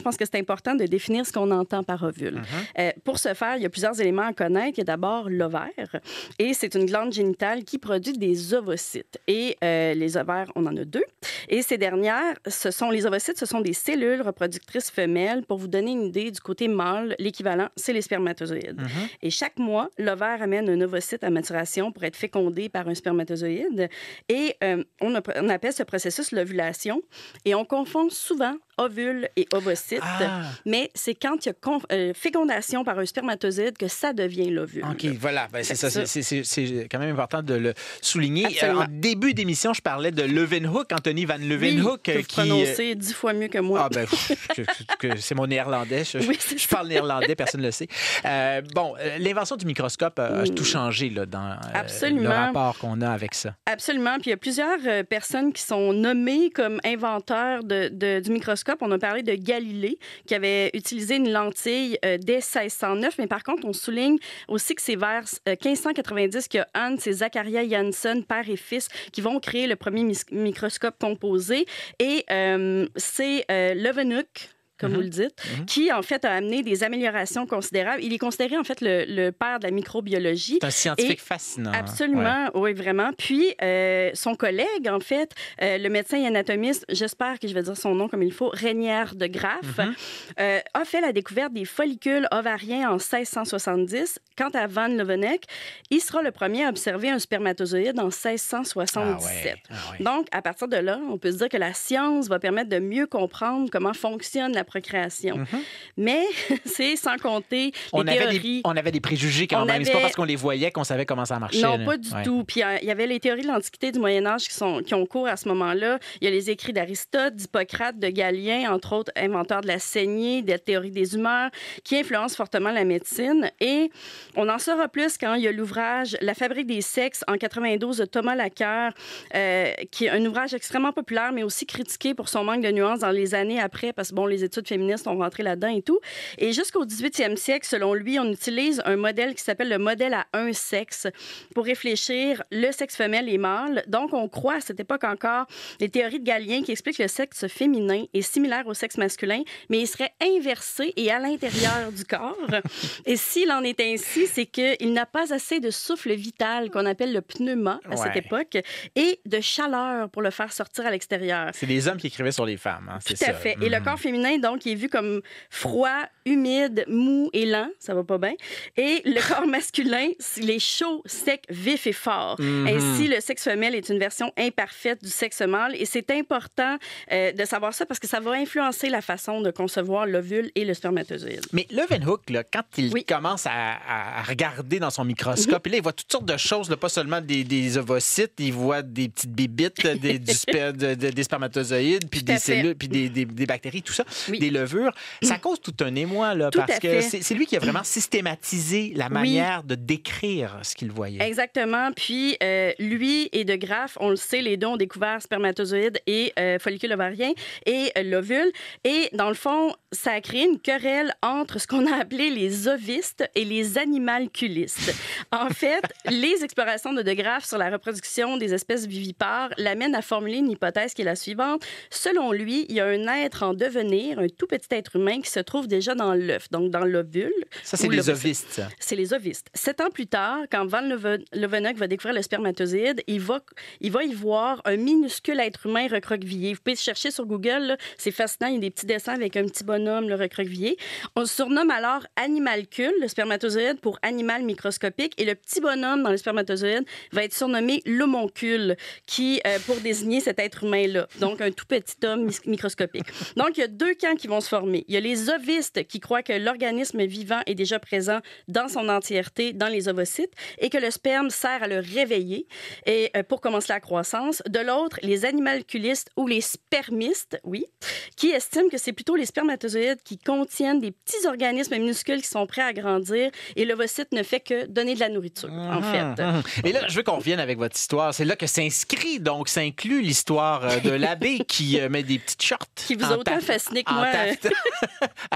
pense que c'est important de définir ce qu'on entend par ovule. Mm-hmm. Euh, pour ce faire, il y a plusieurs éléments à connaître. Il y a d'abord l'ovaire, et c'est une glande génitale qui produit des ovocytes. Et euh, les ovaires, on en a deux. Et ces dernières, ce sont les ovocytes, ce sont des cellules reproductrices femelles. Pour vous donner une idée du côté mâle, l'équivalent, c'est les spermatozoïdes. Mm-hmm. Et chaque mois, l'ovaire amène un ovocyte à maturation pour être fécondé par un spermatozoïde. Et euh, on, a, on appelle ce processus l'ovulation. Et on confond souvent ovule et ovocyte, ah. mais c'est quand il y a con- euh, fécondation par un spermatozoïde que ça devient l'ovule. OK, voilà. Ben, c'est, ça, c'est, c'est, c'est, c'est quand même important de le souligner. Euh, en début d'émission, je parlais de Leeuwenhoek, Anthony van Leeuwenhoek. Oui, que vous qui... prononcez dix fois mieux que moi. Ah ben, que, que, c'est mon néerlandais. Je, oui, je, je parle néerlandais, personne ne le sait. Euh, bon, l'invention du microscope a, a tout changé là, dans euh, le rapport qu'on a avec ça. Absolument. Puis il y a plusieurs euh, personnes qui sont nommées comme inventeurs de, de, du microscope. On a parlé de Galilée, qui avait utilisé une lentille euh, dès seize cent neuf, mais par contre, on souligne aussi que c'est vers euh, quinze cent quatre-vingt-dix que Hans et Zacharias Janssen, père et fils, qui vont créer le premier mis- microscope composé. Et euh, c'est euh, Leeuwenhoek, comme mm-hmm. vous le dites, mm-hmm. qui, en fait, a amené des améliorations considérables. Il est considéré, en fait, le, le père de la microbiologie. C'est un scientifique Et fascinant. Absolument, ouais. oui, vraiment. Puis, euh, son collègue, en fait, euh, le médecin et anatomiste, j'espère que je vais dire son nom comme il faut, Régnier de Graaf, mm-hmm. euh, a fait la découverte des follicules ovariens en seize cent soixante-dix. Quant à Van Leeuwenhoek, il sera le premier à observer un spermatozoïde en seize cent soixante-dix-sept. Ah ouais. Ah ouais. Donc, à partir de là, on peut se dire que la science va permettre de mieux comprendre comment fonctionne la procréation. Mm-hmm. Mais c'est sans compter les on théories. Avait des, on avait des préjugés quand on même. Avait... C'est pas parce qu'on les voyait qu'on savait comment ça marchait. Non, là. pas du ouais. tout. Puis il y avait les théories de l'Antiquité, du Moyen-Âge qui, sont, qui ont cours à ce moment-là. Il y a les écrits d'Aristote, d'Hippocrate, de Galien, entre autres inventeurs de la saignée, de la théorie des humeurs, qui influencent fortement la médecine. Et on en saura plus quand il y a l'ouvrage La fabrique des sexes en quatre-vingt-douze de Thomas Laqueur, euh, qui est un ouvrage extrêmement populaire, mais aussi critiqué pour son manque de nuances dans les années après, parce que bon, les études féministes ont rentré là-dedans et tout. Et jusqu'au dix-huitième siècle, selon lui, on utilise un modèle qui s'appelle le modèle à un sexe pour réfléchir le sexe femelle et mâle. Donc, on croit à cette époque encore les théories de Galien qui expliquent que le sexe féminin est similaire au sexe masculin, mais il serait inversé et à l'intérieur du corps. Et s'il en est ainsi, c'est qu'il n'a pas assez de souffle vital, qu'on appelle le pneuma à ouais. cette époque, et de chaleur pour le faire sortir à l'extérieur. C'est les hommes qui écrivaient sur les femmes. Hein, c'est Tout à ça. fait. Mm-hmm. Et le corps féminin, donc, il est vu comme froid, humide, mou et lent. Ça va pas bien. Et le corps masculin, il est chaud, sec, vif et fort. Mm-hmm. Ainsi, le sexe femelle est une version imparfaite du sexe mâle. Et c'est important euh, de savoir ça parce que ça va influencer la façon de concevoir l'ovule et le spermatozoïde. Mais Leeuwenhoek, là, quand il oui. commence à, à regarder dans son microscope, mm-hmm. et là, il voit toutes sortes de choses, là, pas seulement des, des ovocytes, il voit des petites bébites, des, du sper, de, de, des spermatozoïdes, puis des cellules, puis des, des, des bactéries, tout ça, oui. des levures. Ça cause tout un émoi, là, tout parce que c'est, c'est lui qui a vraiment systématisé la manière oui. de décrire ce qu'il voyait. Exactement. Puis, euh, lui et de Graaf, on le sait, les deux ont découvert spermatozoïdes et euh, follicules ovariens et euh, l'ovule. Et dans le fond, ça a créé une querelle entre ce qu'on a appelé les ovistes et les animalculistes. En fait, les explorations de de Graaf sur la reproduction des espèces vivipares l'amènent à formuler une hypothèse qui est la suivante. Selon lui, il y a un être en devenir, un tout petit être humain qui se trouve déjà dans l'œuf, donc dans l'ovule. Ça, c'est les ovistes, ça. C'est les ovistes. Sept ans plus tard, quand Van Leeuwenhoek va découvrir le spermatozoïde, il va, il va y voir un minuscule être humain recroquevillé. Vous pouvez chercher sur Google, là, c'est fascinant, il y a des petits dessins avec un petit bonhomme le recroquevillé. On se surnomme alors animalcule, le spermatozoïde, pour animal microscopique, et le petit bonhomme dans le spermatozoïde va être surnommé l'homoncule, qui, euh, pour désigner cet être humain-là, donc un tout petit homme microscopique. Donc, il y a deux camps qui vont se former. Il y a les ovistes qui croient que l'organisme vivant est déjà présent dans son entièreté dans les ovocytes et que le sperme sert à le réveiller et, euh, pour commencer la croissance. De l'autre, les animalculistes ou les spermistes, oui, qui estiment que c'est plutôt les spermatozoïdes qui contiennent des petits organismes minuscules qui sont prêts à grandir et l'ovocyte ne fait que donner de la nourriture, mmh, en fait. Mmh. Et là, je veux qu'on revienne avec votre histoire. C'est là que s'inscrit, donc, ça inclut l'histoire de l'abbé qui euh, met des petites shorts. Qui vous a autant fasciné que moi. à des crapauds.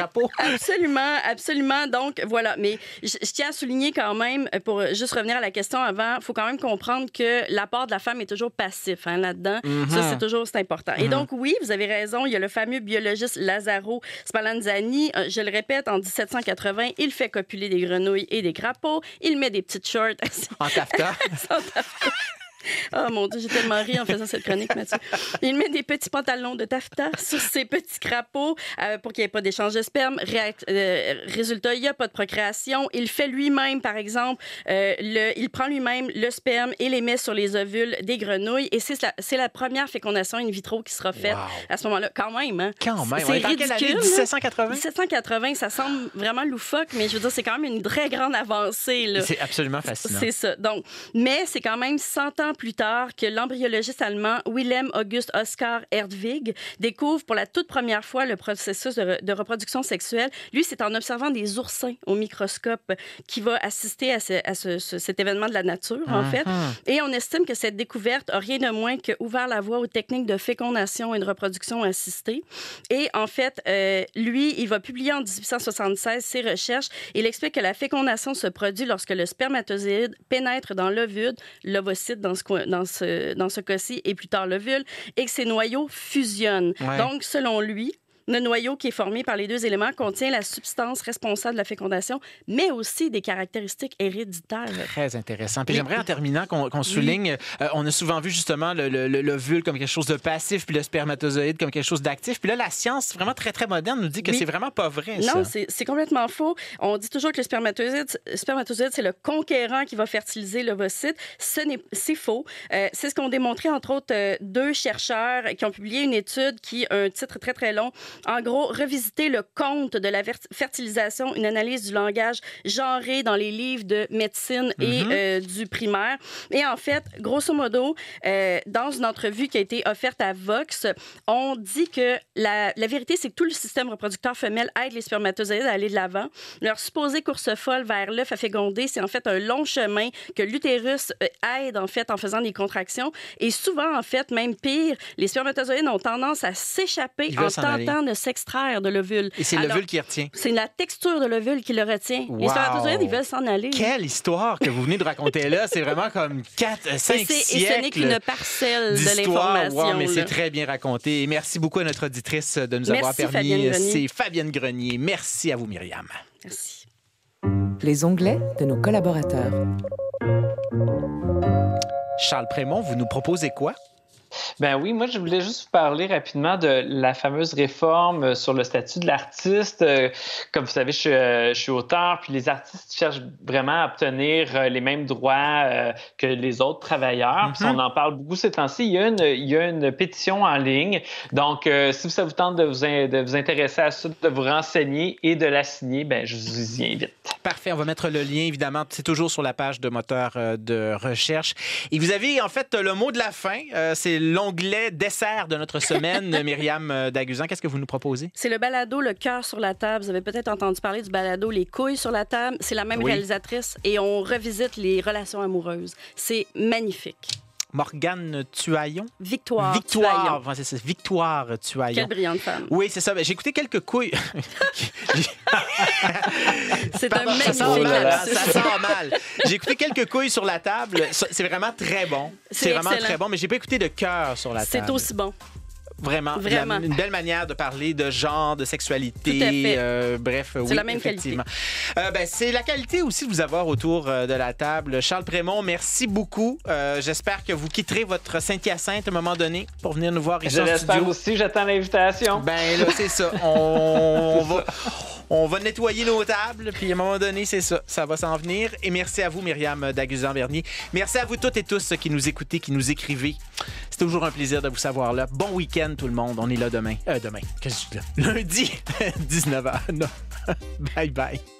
crapauds. Absolument, absolument. Donc, voilà. Mais je, je tiens à souligner quand même, pour juste revenir à la question avant, il faut quand même comprendre que l'apport de la femme est toujours passif hein, là-dedans. Mm-hmm. Ça, c'est toujours c'est important. Mm-hmm. Et donc, oui, vous avez raison, il y a le fameux biologiste Lazzaro Spallanzani. Je le répète, en dix-sept cent quatre-vingts, il fait copuler des grenouilles et des crapauds. Il met des petites shorts. En taffetas. En taffetas. Oh mon Dieu, j'ai tellement ri en faisant cette chronique, Mathieu. Il met des petits pantalons de taffetas sur ses petits crapauds euh, pour qu'il n'y ait pas d'échange de sperme. Ré- euh, résultat, il n'y a pas de procréation. Il fait lui-même, par exemple, euh, le, il prend lui-même le sperme et les met sur les ovules des grenouilles. Et c'est la, c'est la première fécondation in vitro qui sera faite wow. à ce moment-là. Quand même, hein? Quand même. C'est ridicule. Quelle année? dix-sept cent quatre-vingts? dix-sept cent quatre-vingts, ça semble vraiment loufoque, mais je veux dire, c'est quand même une très grande avancée. Là. C'est absolument fascinant. C'est ça. Donc, mais c'est quand même cent ans plus tard que l'embryologiste allemand Wilhelm August Oskar Erdwig découvre pour la toute première fois le processus de, re- de reproduction sexuelle. Lui, c'est en observant des oursins au microscope qui va assister à, ce, à ce, ce, cet événement de la nature, en uh-huh. fait. Et on estime que cette découverte a rien de moins qu'ouvert la voie aux techniques de fécondation et de reproduction assistée. Et en fait, euh, lui, il va publier en dix-huit cent soixante-seize ses recherches. Il explique que la fécondation se produit lorsque le spermatozoïde pénètre dans l'ovule, l'ovocyte dans ce, dans ce, dans ce cas-ci, et plus tard l'ovule, et que ces noyaux fusionnent. Ouais. Donc, selon lui, le noyau qui est formé par les deux éléments contient la substance responsable de la fécondation, mais aussi des caractéristiques héréditaires. Très intéressant. Puis oui. j'aimerais en terminant qu'on, qu'on souligne, oui. euh, on a souvent vu justement le, le, le, l'ovule comme quelque chose de passif, puis le spermatozoïde comme quelque chose d'actif. Puis là, la science vraiment très, très moderne nous dit que oui. c'est vraiment pas vrai, non, ça. Non, c'est, c'est complètement faux. On dit toujours que le spermatozoïde, spermatozoïde c'est le conquérant qui va fertiliser l'ovocyte. Ce n'est, c'est faux. Euh, c'est ce qu'ont démontré, entre autres, euh, deux chercheurs qui ont publié une étude qui a un titre très, très long. En gros, revisiter le conte de la fertilisation, une analyse du langage genré dans les livres de médecine et mm-hmm. euh, du primaire. Et en fait, grosso modo, euh, dans une entrevue qui a été offerte à Vox, on dit que la, la vérité, c'est que tout le système reproducteur femelle aide les spermatozoïdes à aller de l'avant. Leur supposée course folle vers l'œuf à féconder, c'est en fait un long chemin que l'utérus aide en fait en faisant des contractions. Et souvent, en fait, même pire, les spermatozoïdes ont tendance à s'échapper en tentant de s'extraire de l'ovule. Et c'est Alors, l'ovule qui retient. C'est la texture de l'ovule qui le retient. Wow. Les spermatozoïdes, ils veulent s'en aller. Quelle histoire que vous venez de raconter là. C'est vraiment comme quatre, cinq siècles. Et ce n'est qu'une parcelle de l'information. Wow, mais là. c'est très bien raconté. Et merci beaucoup à notre auditrice de nous merci, avoir permis. Fabienne c'est Fabienne Grenier. Merci à vous, Myriam. Merci. Les onglets de nos collaborateurs. Charles Prémont, vous nous proposez quoi? Ben oui, moi, je voulais juste vous parler rapidement de la fameuse réforme sur le statut de l'artiste. Comme vous savez, je suis, je suis auteur, puis les artistes cherchent vraiment à obtenir les mêmes droits que les autres travailleurs. Mm-hmm. On en parle beaucoup ces temps-ci. Il y a une, il y a une pétition en ligne. Donc, euh, si ça vous tente de vous, in, de vous intéresser à ça, de vous renseigner et de la signer, ben je vous y invite. Parfait. On va mettre le lien, évidemment. C'est toujours sur la page de moteur de recherche. Et vous avez, en fait, le mot de la fin. Euh, c'est l'onglet dessert de notre semaine. Myriam Daguzan, qu'est-ce que vous nous proposez? C'est le balado Le cœur sur la table. Vous avez peut-être entendu parler du balado Les couilles sur la table. C'est la même oui. réalisatrice et on revisite les relations amoureuses. C'est magnifique. Morgane Tuaillon. Victoire. Victoire. Tuaillon. Enfin, c'est ça. Victoire Tuaillon. Quelle brillante femme. Oui, c'est ça. J'ai écouté quelques couilles. c'est Pardon, un magnifique ça sent mal. Ça sent mal. J'ai écouté quelques couilles sur la table. C'est vraiment très bon. C'est, c'est vraiment très bon, mais j'ai pas écouté de cœur sur la table. C'est aussi bon. Vraiment, Vraiment. La, une belle manière de parler de genre, de sexualité. Tout à fait. Euh, bref, c'est oui, la même effectivement. qualité. Euh, ben, c'est la qualité aussi de vous avoir autour euh, de la table. Charles Prémont, merci beaucoup. Euh, j'espère que vous quitterez votre Saint-Hyacinthe à un moment donné pour venir nous voir ici Je en l'espère studio. aussi, j'attends l'invitation. Ben là, c'est ça. On, on va... On va nettoyer nos tables, puis à un moment donné, c'est ça, ça va s'en venir. Et merci à vous, Myriam Daguzan-Bernier. Merci à vous toutes et tous qui nous écoutez, qui nous écrivez. C'est toujours un plaisir de vous savoir là. Bon week-end, tout le monde. On est là demain. Euh, demain. Qu'est-ce que je dis là? Lundi, dix-neuf heures. Non. Bye bye.